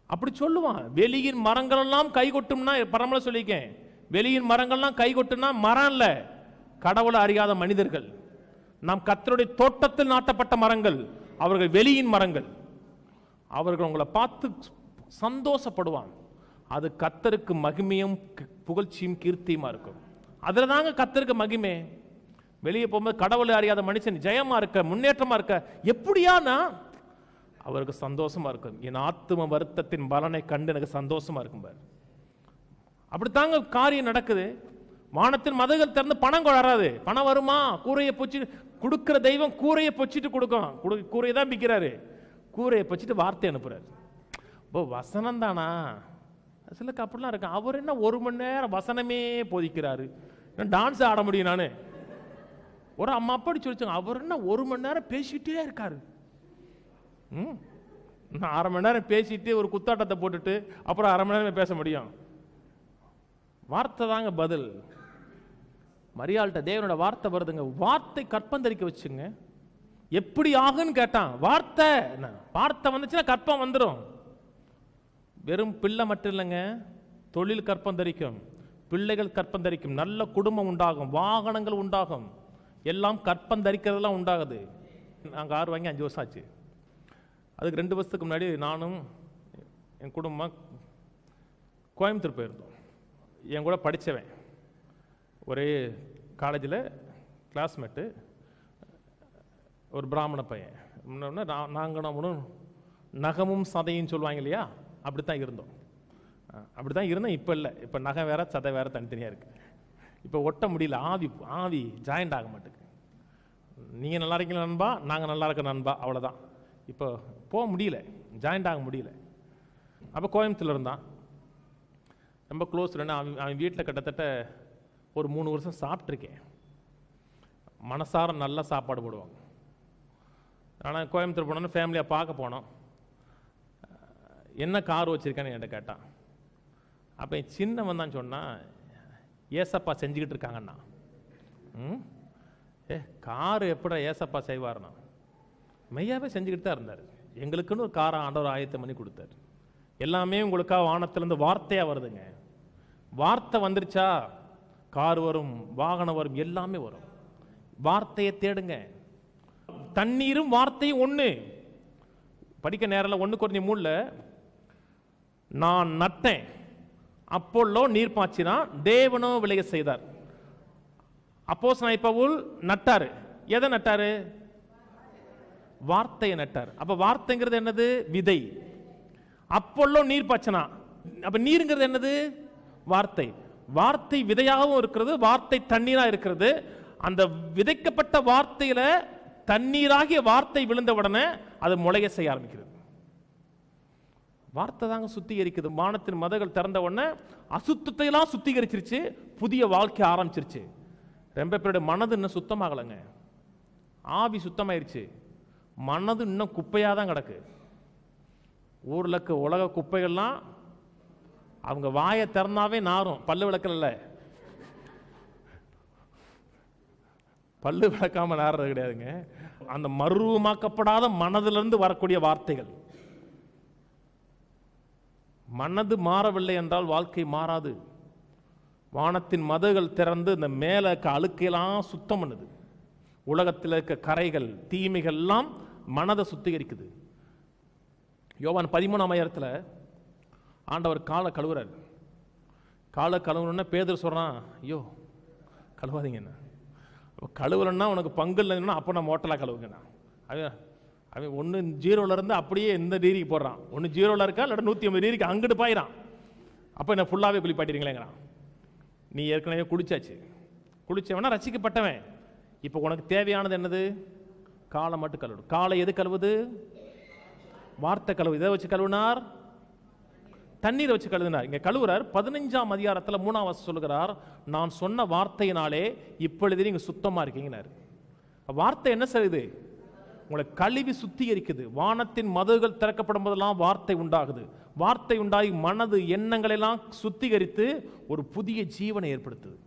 அப்படி சொல்லுவான். வெளியின் மரங்கள் எல்லாம் கை கொட்டும்னா, பரமல சொல்லிக்கேன், வெளியின் மரங்கள்லாம் கை கொட்டும்னா மரம் இல்ல, கடவுளை அறியாத மனிதர்கள். நாம் கர்த்தருடைய தோட்டத்தில் நாட்டப்பட்ட மரங்கள், அவர்கள் வெளியின் மரங்கள். அவர்கள் உங்களை பார்த்து சந்தோஷப்படுவான். அது கர்த்தருக்கு மகிமையும் புகழ்ச்சியும் கீர்த்தியுமா இருக்கும். அதுல தாங்க கர்த்தருக்கு மகிமை. வெளியே போகும்போது கடவுளை அறியாத மனுஷன் ஜெயமா இருக்க, முன்னேற்றமா இருக்க, எப்படியானா அவருக்கு சந்தோஷமா இருக்கும். என் ஆத்தும வருத்தத்தின் பலனை கண்டு எனக்கு சந்தோஷமா இருக்கும் பாரு. அப்படித்தாங்க காரியம் நடக்குது. வானத்தின் மதகுகள் திறந்து பணம் வராது. பணம் வருமா? கூரையை பொச்சு கொடுக்கிற தெய்வம் கூரையை பொச்சிட்டு கொடுக்கும். கூரையை தான் பிக்கிறாரு, கூரையை பொச்சிட்டு வார்த்தை அனுப்புறாரு. ஓ, வசனம் தானா? சிலக்கு அப்படிலாம் இருக்கு. அவர் என்ன ஒரு மணி நேரம் வசனமே போதிக்கிறாரு, டான்ஸ் ஆட முடியும். நான் ஒரு அம்மா அப்படி சொல்லிச்சாங்க, அவர் என்ன ஒரு மணி நேரம் பேசிக்கிட்டே இருக்காரு. ம் அரை மணி நேரம் பேசிட்டு ஒரு குத்தாட்டத்தை போட்டுட்டு அப்புறம் அரை மணி நேரம் பேச முடியும்? வார்த்தை தாங்க பதில். மரியாள்கிட்ட தேவனோட வார்த்தை வருதுங்க. வார்த்தை கற்பந்தரிக்க வச்சுங்க. எப்படி ஆகுன்னு கேட்டான். வார்த்தை வார்த்தை வந்துச்சுன்னா கற்பம் வந்துடும். வெறும் பிள்ளை மட்டும் இல்லைங்க, தொழில் கற்பந்தரிக்கும், பிள்ளைகள் கற்பந்தரிக்கும், நல்ல குடும்பம் உண்டாகும், வாகனங்கள் உண்டாகும், எல்லாம் கற்பந்தரிக்கிறதெல்லாம் உண்டாகுது. நாங்கள் ஆறு வாங்கி அஞ்சு வருஷம் ஆச்சு. அதுக்கு ரெண்டு வருஷத்துக்கு முன்னாடி நானும் என் குடும்பம் கோயம்புத்தூர் போயிருந்தோம். என் கூட படித்தவன், ஒரே காலேஜில் கிளாஸ்மேட்டு, ஒரு பிராமண பையன். இன்னொன்று நாங்கள் நம்மளும் நகமும் சதையும் சொல்லுவாங்க இல்லையா, அப்படி தான் இருந்தோம். அப்படி தான் இருந்தோம். இப்போ இல்லை, இப்போ நகை வேற சதை வேற தனித்தனியாக இருக்குது. இப்போ ஒட்ட முடியல, ஆவி ஆவி ஜாயிண்ட் ஆக மாட்டேங்குது. நீங்கள் நல்லா இருக்கீங்களா நண்பா, நாங்கள் நல்லா இருக்க நண்பா, அவ்வளோதான். இப்போ போக முடியல, ஜாயிண்ட் ஆக முடியல. அப்போ கோயம்புத்தூர்ல இருந்தான், ரொம்ப க்ளோஸ் ஃப்ரெண்ட். அவன் அவன் வீட்டில் கிட்டத்தட்ட ஒரு மூணு வருஷம் சாப்பிட்ருக்கேன். மனசார நல்ல சாப்பாடு போடுவாங்க. ஆனால் கோயம்புத்தூர் போனோன்னு ஃபேமிலியாக பார்க்க போனோம். என்ன கார் வச்சுருக்கேன்னு என்கிட்ட கேட்டான். அப்போ என் சின்னவன் தான் சொன்னான், ஏசப்பா செஞ்சுக்கிட்டு இருக்காங்கண்ணா. ம் ஏ கார் எப்படா ஏசப்பா செய்வார்ண்ணா? மெய்யாவே செஞ்சுக்கிட்டு தான் இருந்தார். எங்களுக்குன்னு ஒரு காரை ஆண்டவர் ஆயத்தம் பண்ணி கொடுத்தார். எல்லாமே உங்களுக்காக வானத்திலிருந்து வார்த்தையாக வருதுங்க. வார்த்தை வந்துருச்சா கார் வரும், வாகனம் வரும், எல்லாமே வரும். வார்த்தையை தேடுங்க. தண்ணீரும் வார்த்தையும் ஒன்று. படிக்க நேரில் ஒன்று குறைஞ்சி மூணுல, நான் நட்டேன், அப்போல்லோ நீர் பாய்ச்சினா, தேவனோ விளைய செய்தார். அப்போஸ்தலனாகிய பவுல் நட்டாரு. எதை நட்டாரு? வார்த்தையை நட்டார். அப்ப வார்த்தைங்கிறது என்னது? விதை. அப்போல்லோ நீர் பாய்ச்சனா, அப்ப நீருங்கிறது என்னது? வார்த்தை. வார்த்தை விதையாகவும் இருக்கிறது, வார்த்தை தண்ணீரா இருக்கிறது. அந்த விதைக்கப்பட்ட வார்த்தையில தண்ணீராகிய வார்த்தை விழுந்த உடனே அது முளைய செய்ய ஆரம்பிக்கிறது. வார்த்தை தாங்க சுத்திகரிக்குது. வானத்தின் மதகுகள் திறந்த உடனே அசுத்தத்தை எல்லாம் சுத்திகரிச்சிருச்சு, புதிய வாழ்க்கை ஆரம்பிச்சிருச்சு. ரொம்ப பேருடைய மனது இன்னும் சுத்தமாகலைங்க. ஆவி சுத்தமாயிருச்சு, மனது இன்னும் குப்பையா தான் கிடக்கு. ஊர்ல இருக்க உலக குப்பைகள்லாம் அவங்க வாயை திறந்தாவே நாரும். பல்லு விளக்கல, பல்லு விளக்காம நாடுறது கிடையாதுங்க. அந்த மறுரூபமாக்கப்படாத மனதிலிருந்து வரக்கூடிய வார்த்தைகள். மனது மாறவில்லை என்றால் வாழ்க்கை மாறாது. வானத்தின் மதகுகள் திறந்து இந்த மேல இருக்க அழுக்கையெல்லாம் சுத்தம் பண்ணுது. உலகத்தில் இருக்க கரைகள் தீமைகள் எல்லாம் மனதை சுத்திகரிக்குது. யோவான் பதிமூணாம் அதிகாரத்தில் ஆண்டவர் காலை கழுவுறாரு. காலை கழுவுனா பேதுரு சொல்றான், ஐயோ கழுவாதீங்கண்ணா, கழுவுறன்னா உனக்கு பங்கு இல்லைன்னா அப்போ நான் மோட்டலாக கழுவுங்கண்ணா. அவன் அவன் ஒன்று ஜீரோல இருந்து அப்படியே எந்த டிகிரிக்கு போடுறான். ஒன்று ஜீரோல இருக்கா, இல்லாட்ட நூற்றி ஐம்பது டிகிரிக்கு அங்கிட்டு பாயிறான். அப்போ என்ன ஃபுல்லாகவே குளிப்பாட்டிடுங்களேங்கிறான். நீ ஏற்கனவே குளிச்சாச்சு, குளிச்சவனா ரசிக்கப்பட்டவன். இப்போ உனக்கு தேவையானது என்னது? காலை மட்டும் கழுவு. காலை எது கழுவுது? வார்த்தை கழுவு. இதை வச்சு கழுவினார், தண்ணீரை வச்சு கழுவினார். இங்க கழுவுறார். பதினஞ்சாம் அதிகாரத்தில் மூணாம் வசனம் சொல்லுகிறார், நான் சொன்ன வார்த்தையினாலே இப்பொழுது நீங்க சுத்தமா இருக்கீங்கன்னாரு. வார்த்தை என்ன செய்யுது? உங்களை கழுவி சுத்திகரிக்குது. வானத்தின் மதகுகள் திறக்கப்படும் போதெல்லாம் வார்த்தை உண்டாகுது. வார்த்தை உண்டாகி மனது எண்ணங்களை எல்லாம் சுத்திகரித்து ஒரு புதிய ஜீவனை ஏற்படுத்துது.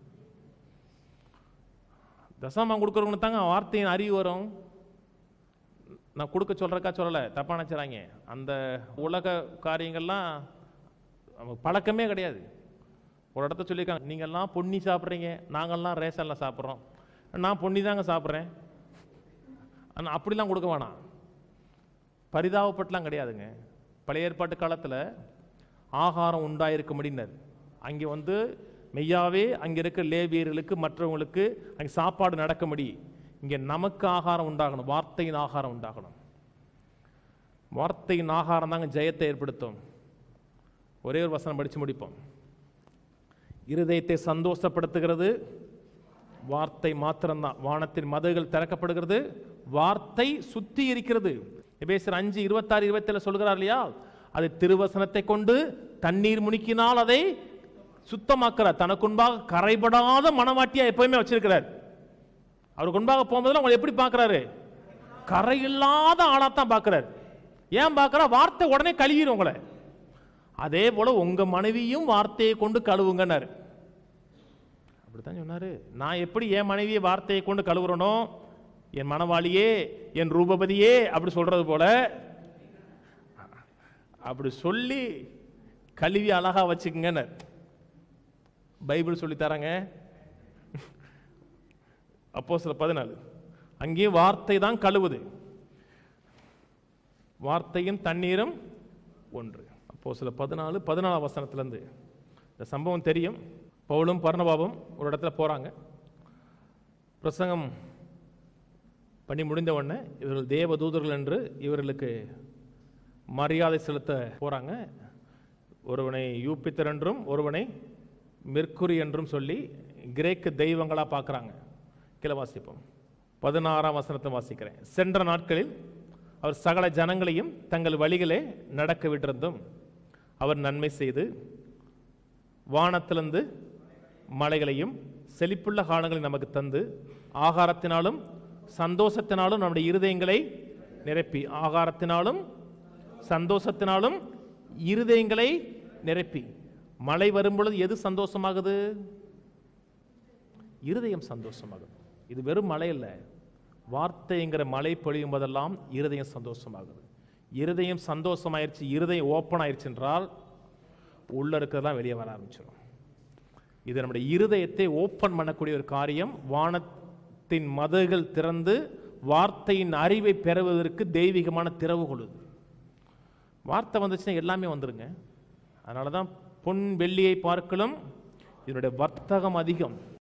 தசமம் கொடுக்கறவங்க தாங்க வார்த்தையின் அறிவு வரும். நான் கொடுக்க சொல்கிறக்கா சொல்லலை, தப்பாக நினச்சிடறாங்க. அந்த உலக காரியங்கள்லாம் பழக்கமே கிடையாது. ஒரு இடத்த சொல்லியிருக்காங்க, நீங்கள்லாம் பொன்னி சாப்பிட்றீங்க, நாங்கள்லாம் ரேஷனில் சாப்பிட்றோம். நான் பொன்னி தாங்க சாப்பிட்றேன். ஆனால் அப்படிலாம் கொடுக்க வேணாம். பரிதாபப்பட்டுலாம் கிடையாதுங்க. பழைய ஏற்பாட்டு காலத்தில் ஆகாரம் உண்டாயிருக்க முடியினர். அங்கே வந்து மெய்யாவே அங்கே இருக்க லேவியர்களுக்கு மற்றவங்களுக்கு அங்கே சாப்பாடு நடக்க முடியும். இங்கே நமக்கு ஆகாரம் உண்டாகணும், வார்த்தையின் ஆகாரம் உண்டாகணும். வார்த்தையின் ஆகாரம் தாங்க ஜெயத்தை ஏற்படுத்தும். ஒரே ஒரு வசனம் படித்து முடிப்போம். இருதயத்தை சந்தோஷப்படுத்துகிறது வார்த்தை மாத்திரம்தான். வானத்தின் மதகுகள் திறக்கப்படுகிறது, வார்த்தை சுத்தி இருக்கிறது. எபேசியர் அஞ்சு இருபத்தாறு இருபத்தேழு சொல்கிறார் இல்லையா, அது திருவசனத்தை கொண்டு தண்ணீர் முனிக்கினால் அதை சுத்தமாக்குறார். தனக்கு முன்பாக கரைபடாத மனவாட்டியா எப்பயுமே வச்சிருக்கிறார். அவருக்கு முன்பாக போகும்போது உங்களை எப்படி பார்க்கிறாரு? கரையில்லாத ஆளாத்தான் பார்க்கிறார். ஏன் பார்க்கிறா? வார்த்தை உடனே கழுவிடும் உங்களை. அதே போல உங்க மனைவியும் வார்த்தையை கொண்டு கழுவுங்கன்னாரு. அப்படித்தான் சொன்னாரு. நான் எப்படி என் மனைவியை வார்த்தையை கொண்டு கழுவுறனோ, என் மனவாளியே, என் ரூபபதியே அப்படி சொல்றது போல அப்படி சொல்லி கழுவி அழகா வச்சுக்குங்க பைபிள் சொல்லி தராங்க. அப்போஸ்தலர் பதினாலு அங்கே வார்த்தை தான் கழுவுது. வார்த்தையும் தண்ணீரும் ஒன்று. அப்போஸ்தலர் பதினாலு பதினாலாம் வசனத்திலிருந்து இந்த சம்பவம் தெரியும். பவுலும் பர்னபாவும் ஒரு இடத்துல போறாங்க. பிரசங்கம் பண்ணி முடிந்த உடனே இவர்கள் தேவ தூதர்கள் என்று இவர்களுக்கு மரியாதை செலுத்த போறாங்க. ஒருவனை யூபித்தர் என்றும் ஒருவனை மெர்க்குரி என்றும் சொல்லி கிரேக்க தெய்வங்களா பார்க்குறாங்க. கீழே வாசிப்போம். பதினாறாம் வசனத்தை வாசிக்கிறேன். சென்ற நாட்களில் அவர் சகல ஜனங்களையும் தங்கள் வழிகளே நடக்க விட்டிருந்தும் அவர் நன்மை செய்து வானத்திலிருந்து மலைகளையும் செழிப்புள்ள காலங்களை நமக்கு தந்து ஆகாரத்தினாலும் சந்தோஷத்தினாலும் நம்முடைய இருதயங்களை நிரப்பி, ஆகாரத்தினாலும் சந்தோஷத்தினாலும் இருதயங்களை நிரப்பி. மழை வரும்பொழுது எது சந்தோஷமாகுது? இருதயம் சந்தோஷமாகுது. இது வெறும் மழை இல்லை, வார்த்தைங்கிற மழை பொழியும் போதெல்லாம் இருதயம் சந்தோஷமாகுது. இருதயம் சந்தோஷமாயிருச்சு, இருதயம் ஓப்பன் ஆயிடுச்சு என்றால் உள்ள இருக்கிறதெல்லாம் வெளியே வர ஆரம்பிச்சிடும். இது நம்முடைய இருதயத்தை ஓப்பன் பண்ணக்கூடிய ஒரு காரியம். வானத்தின் மதகுகள் திறந்து வார்த்தையின் அறிவை பெறுவதற்கு தெய்வீகமான திறவுகோல். வார்த்தை வந்துச்சுன்னா எல்லாமே வந்துருங்க. அதனால தான் பொன் வெள்ளியை பார்க்கலும் இதனுடைய வர்த்தகம் அதிகம்.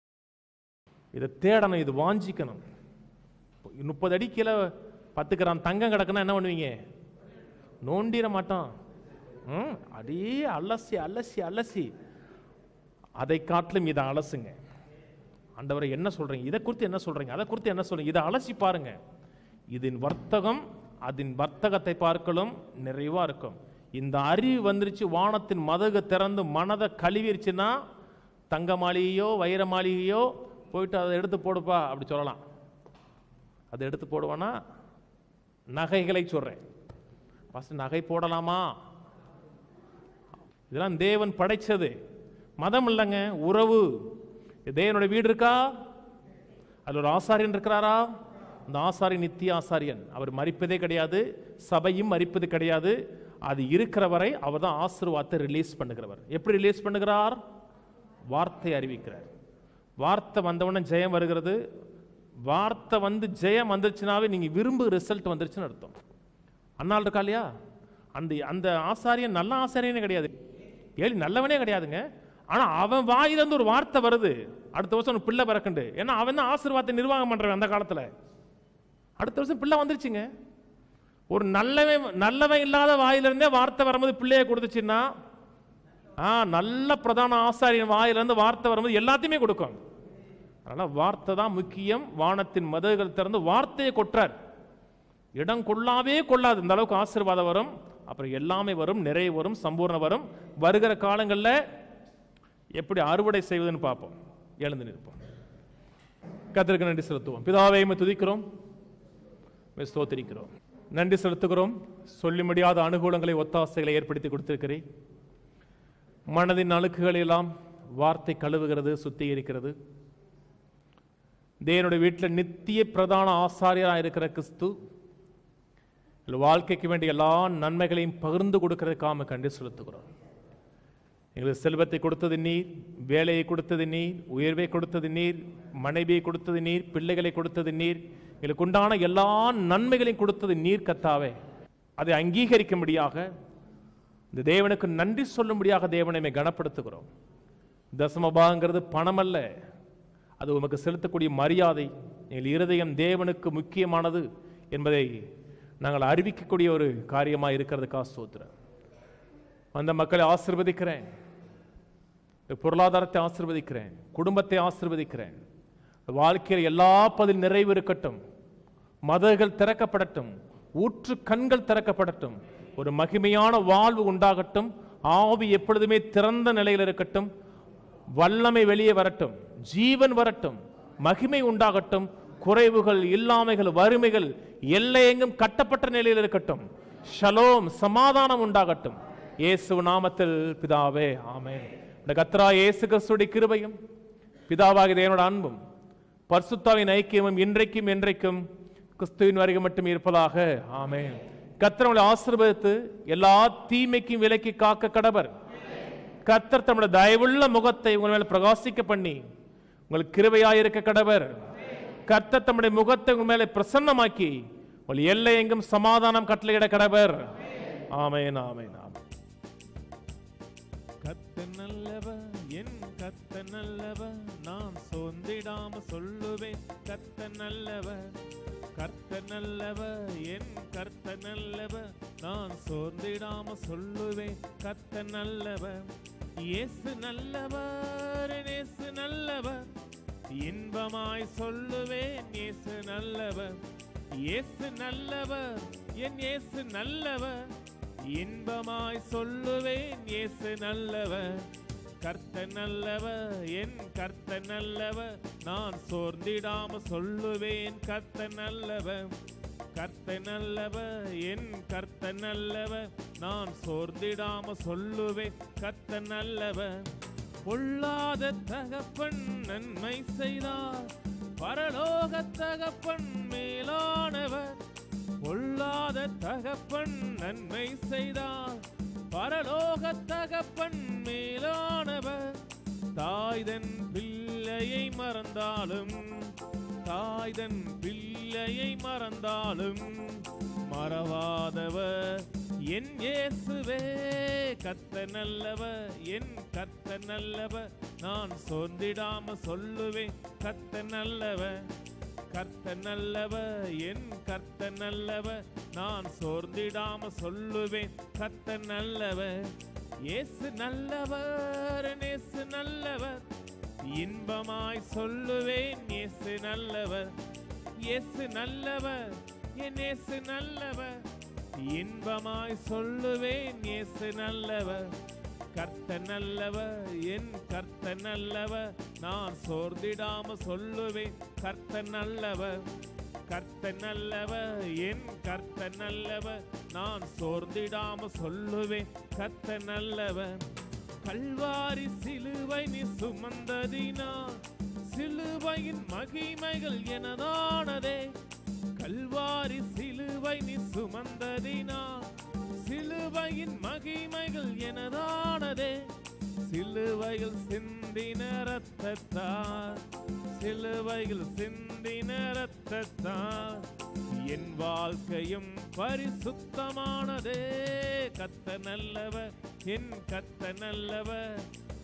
இதை தேடணும், இது வாஞ்சிக்கணும். முப்பது அடி கீழே பத்து கிராம் தங்கம் கிடக்குன்னா என்ன பண்ணுவீங்க? நோண்டிட மாட்டோம். ம் அடியே அலசி அலசி அலசி அதை காட்டிலும் இதை அலசுங்க. ஆண்டவரை என்ன சொல்றீங்க, இதை குறித்து என்ன சொல்றீங்க, அதை குறித்து என்ன சொல்றீங்க, இதை அலசி பாருங்க. இதன் வர்த்தகம் அதன் வர்த்தகத்தை பார்க்கலும் நிறைவா இருக்கும். இந்த அறிவு வந்துருச்சு, வானத்தின் மதகு திறந்து மனதை கழுவிருச்சுன்னா தங்க மாளிகையோ வைர மாளிகையோ போயிட்டு அதை எடுத்து போடுப்பா அப்படி சொல்லலாம். அதை எடுத்து போடுவானா? நகைகளை சொல்றேன். ஃபர்ஸ்ட் நகை போடலாமா? இதெல்லாம் தேவன் படைச்சது, மதம் இல்லைங்க, உறவு. தேவனுடைய வீடு இருக்கா? அதுல ஒரு ஆசாரியன் இருக்கிறாரா? அந்த ஆசாரியன் நித்திய ஆசாரியன். அவர் மரிப்பதே கிடையாது, சபையும் மரிப்பது கிடையாது. அது இருக்கிற வரை அவர் தான் ஆசீர்வாதத்தை ரிலீஸ் பண்ணுகிறவர். எப்படி ரிலீஸ் பண்ணுகிறார்? வார்த்தை அறிவிக்கிறார். வார்த்தை வந்தவுடனே ஜெயம் வருகிறது. வார்த்தை வந்து ஜெயம் வந்துருச்சுனாவே நீங்க விரும்பு ரிசல்ட் வந்துருச்சுன்னு அர்த்தம். அண்ணாள் இருக்கா இல்லையா? அந்த அந்த ஆசாரியன் நல்ல ஆசாரியனே கிடையாது, ஏழு நல்லவனே கிடையாதுங்க. ஆனா அவன் வாயிலிருந்து ஒரு வார்த்தை வருது, அடுத்த வருஷம் பிள்ளை பிறக்குண்டு. ஏன்னா அவன் தான் ஆசீர்வாதத்தை நிர்வாகம் பண்றவன் அந்த காலத்துல. அடுத்த வருஷம் பிள்ளை வந்துருச்சுங்க. ஒரு நல்லவன் நல்லவன் இல்லாத வாயிலிருந்தே வார்த்தை வரும்போது பிள்ளையை கொடுத்துச்சுன்னா, ஆ நல்ல பிரதான ஆசாரியன் வாயிலிருந்து வார்த்தை வரும்போது எல்லாத்தையுமே கொடுக்கும். அதனால வார்த்தை தான் முக்கியம். வானத்தின் மதகுகள் திறந்து வார்த்தையை கொற்றார். இடம் கொள்ளாவே கொள்ளாது, இந்த அளவுக்கு ஆசீர்வாதம் வரும். அப்புறம் எல்லாமே வரும், நிறைய வரும், சம்பூர்ணம் வரும். வருகிற காலங்களில் எப்படி அறுவடை செய்வதுன்னு பார்ப்போம். எழுந்து நிற்போம். கர்த்தருக்கு நன்றி செலுத்துவோம். பிதாவே உம்மை துதிக்கிறோம், ஸ்தோத்திரிக்கிறோம், நன்றி செலுத்துகிறோம். சொல்லி முடியாத அனுகூலங்களை ஒத்தாசைகளை ஏற்படுத்தி கொடுத்திருக்கிறேன். மனதின் அழுக்குகளை எல்லாம் வார்த்தை கழுவுகிறது, சுத்திகரிக்கிறது. தேவனுடைய வீட்டில் நித்திய பிரதான ஆசாரியராக இருக்கிற கிறிஸ்து வாழ்க்கைக்கு வேண்டிய எல்லா நன்மைகளையும் பகிர்ந்து கொடுக்கறதுக்காக கண்டு செலுத்துகிறோம். எங்களுக்கு செல்வத்தை கொடுத்தது நீர், வேலையை கொடுத்தது நீர், உயர்வை கொடுத்தது நீர், மனைவியை கொடுத்தது நீர், பிள்ளைகளை கொடுத்தது நீர், எங்களுக்கு உண்டான எல்லா நன்மைகளையும் கொடுத்தது நீர் கர்த்தாவே. அதை அங்கீகரிக்கும்படியாக இந்த தேவனுக்கு நன்றி சொல்லும்படியாக தேவனை கனப்படுத்துகிறோம். தசமபாகங்கிறது பணம் அல்ல, அது உமக்கு செலுத்தக்கூடிய மரியாதை. எங்கள் இருதயம் தேவனுக்கு முக்கியமானது என்பதை நாங்கள் அறிவிக்கக்கூடிய ஒரு காரியமாக இருக்கிறதுக்காக ஸ்தோத்திரம். அந்த மக்களை ஆசீர்வதிக்கிறேன், பொருளாதாரத்தை ஆசீர்வதிக்கிறேன், குடும்பத்தை ஆசீர்வதிக்கிறேன். வாழ்க்கையில் எல்லா பதில் நிறைவு இருக்கட்டும், மதங்கள் திறக்கப்படட்டும், ஊற்று கண்கள் திறக்கப்படட்டும், ஒரு மகிமையான வாழ்வு உண்டாகட்டும், ஆவி எப்பொழுதுமே திறந்த நிலையில் இருக்கட்டும், வல்லமை வெளியே வரட்டும், ஜீவன் வரட்டும், மகிமை உண்டாகட்டும், குறைவுகள், இல்லாமைகள், வறுமைகள் எல்லையெங்கும் கட்டப்பட்ட நிலையில் இருக்கட்டும், ஷலோம் சமாதானம் உண்டாகட்டும். இயேசு நாமத்தில் பிதாவே, ஆமென். கர்த்தராகிய இயேசு கிறிஸ்துவின் கிருபையும் பிதாவாகிய தேவனுடைய அன்பும் பரிசுத்தாவின் ஐக்கியமும் இன்றைக்கும் என்றைக்கும் கிறிஸ்துவின் வருகை மட்டும் இருப்பதாக, ஆமென். கர்த்தர் உங்களை ஆசீர்வதித்து எல்லா தீமைக்கும் விலக்கி காக்க கடவர். கர்த்தர் தம்முடைய தயவுள்ள முகத்தை உங்கள் மேல் பிரகாசிக்க பண்ணி உங்களுக்கு கிருபையாயிருக்க கடவர். கர்த்தர் தம்முடைய முகத்தை உங்கள் மேலே பிரசன்னமாக்கி உங்கள் எல்லை எங்கும் சமாதானம் கட்டளையிட கடவர். ஆமென், ஆமென், ஆமென். கர்த்தர் நல்லவர், என் கர்த்தர் நல்லவர், நான் சோர்ந்திடாம சொல்லுவேன். கர்த்தர் நல்லவர், கர்த்தர் நல்லவர், என் கர்த்தர் நல்லவர், நான் சோர்ந்திடாம சொல்லுவேன். கர்த்தர் நல்லவர், இயேசு நல்லவர், இயேசு நல்லவர், இன்பமாய் சொல்லுவேன். இயேசு நல்லவர், இயேசு நல்லவர், என் இயேசு நல்லவர், இன்பமாய் சொல்லுவேன். இயேசு நல்லவர், கர்த்தர் நல்லவர், என் கர்த்தர் நல்லவர், நான் சோர்ந்திடாம சொல்லுவேன். கர்த்தர் நல்லவர், கர்த்தர் நல்லவர், என் கர்த்தர் நல்லவர், நான் சோர்ந்திடாம சொல்லுவேன். கர்த்தர் நல்லவர், பொல்லாத தகப்பன் நன்மை செய்தார், பரலோக தகப்பன் மேலானவர். பொல்லாத தகப்பன் நன்மை செய்தார், பரலோக தகப்பன் மேலானவர். தாய்தன் பிள்ளையை மறந்தாலும், தாய்தன் பிள்ளையை மறந்தாலும் மறவாதவர் என் இயேசுவே. கர்த்தர் நல்லவர், என் கர்த்தர் நல்லவர், நான் சோர்ந்திடாம சொல்லுவேன். கர்த்தர் நல்லவர், கர்த்தர் நல்லவர், என் கர்த்தர் நல்லவர், நான் சோர்ந்திடாம சொல்லுவேன். கர்த்தர் நல்லவர், இயேசு நல்லவர், இயேசு நல்லவர், இன்பமாய் சொல்லுவேன். இயேசு நல்லவர், இயேசு நல்லவர், என் இயேசு நல்லவர், இன்பமாய் சொல்லுவேன். இயேசு நல்லவர், கர்த்தர் நல்லவர், என் கர்த்தர் நல்லவர், நான் சோர்ந்திடாம சொல்லுவேன். கர்த்தர் நல்லவர், கர்த்தர் நல்லவர், என் கர்த்தர் நல்லவர், நான் சோர்ந்திடாம சொல்லுவேன். கர்த்தர் நல்லவர், கல்வாரி சிலுவை நீ சுமந்ததினா, சிலுவையின் மகிமைகள் எனதானதே. கல்வாரி சிலுவை நீ சுமந்ததினா, சிலுவையின் மகிமைகள் எனதானதே. சிலுவையில் சிந்தின ரத்தத்தால், சிலுவையில் சிந்தின ரத்தத்தால் என் வாழ்க்கையும் பரிசுத்தமானதே. கர்த்தர் நல்லவர், என் கர்த்தர் நல்லவர்,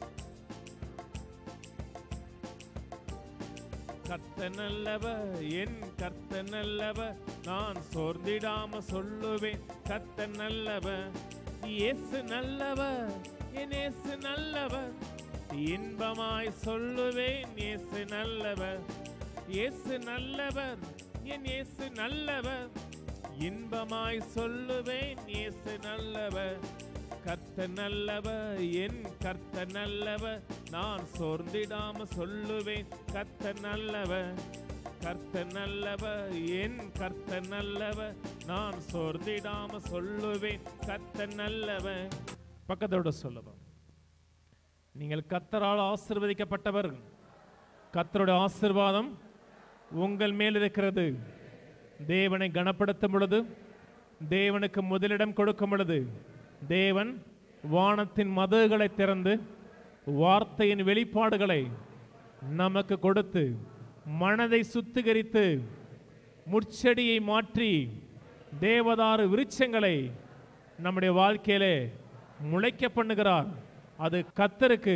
கர்த்தர் நல்லவர், என் கர்த்தர் நல்லவர், நான் சோர்ந்திடாம சொல்லுவேன். கர்த்தர் நல்லவர், இயேசு நல்லவர், என் இயேசு நல்லவர், இன்பமாய் சொல்லுவேன். இயேசு நல்லவர், இயேசு நல்லவர், என் இயேசு நல்லவர், இன்பமாய் சொல்லுவேன். இயேசு நல்லவர், கர்த்தர் நல்லவர், என் கர்த்தர் நல்லவர், நான் சோர்ந்திடாம சொல்லுவேன். கர்த்தர் நல்லவர், கர்த்தர் நல்லவர், என் கர்த்தர் நல்லவர், நான் சோர்ந்திடாம சொல்லுவேன். கர்த்தர் நல்லவர். பக்கத்தோட சொல்லுவோம், நீங்கள் கர்த்தரால் ஆசீர்வதிக்கப்பட்டவர், கர்த்தருடைய ஆசீர்வாதம் உங்கள் மேல் இருக்கிறது. தேவனை கனப்படுத்தும் பொழுது தேவனுக்கு முதலிடம் கொடுக்கும் பொழுது தேவன் வானத்தின் மதகுகளை திறந்து வார்த்தையின் வெளிப்பாடுகளை நமக்கு கொடுத்து மனதை சுத்திகரித்து முட்செடியை மாற்றி தேவதாரு விருட்சங்களை நம்முடைய வாழ்க்கையிலே முளைக்க பண்ணுகிறார். அது கர்த்தருக்கு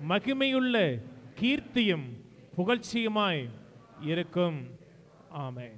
மகிமையுள்ள கீர்த்தியும் புகழ்ச்சியுமாய் இருக்கும். ஆமென்.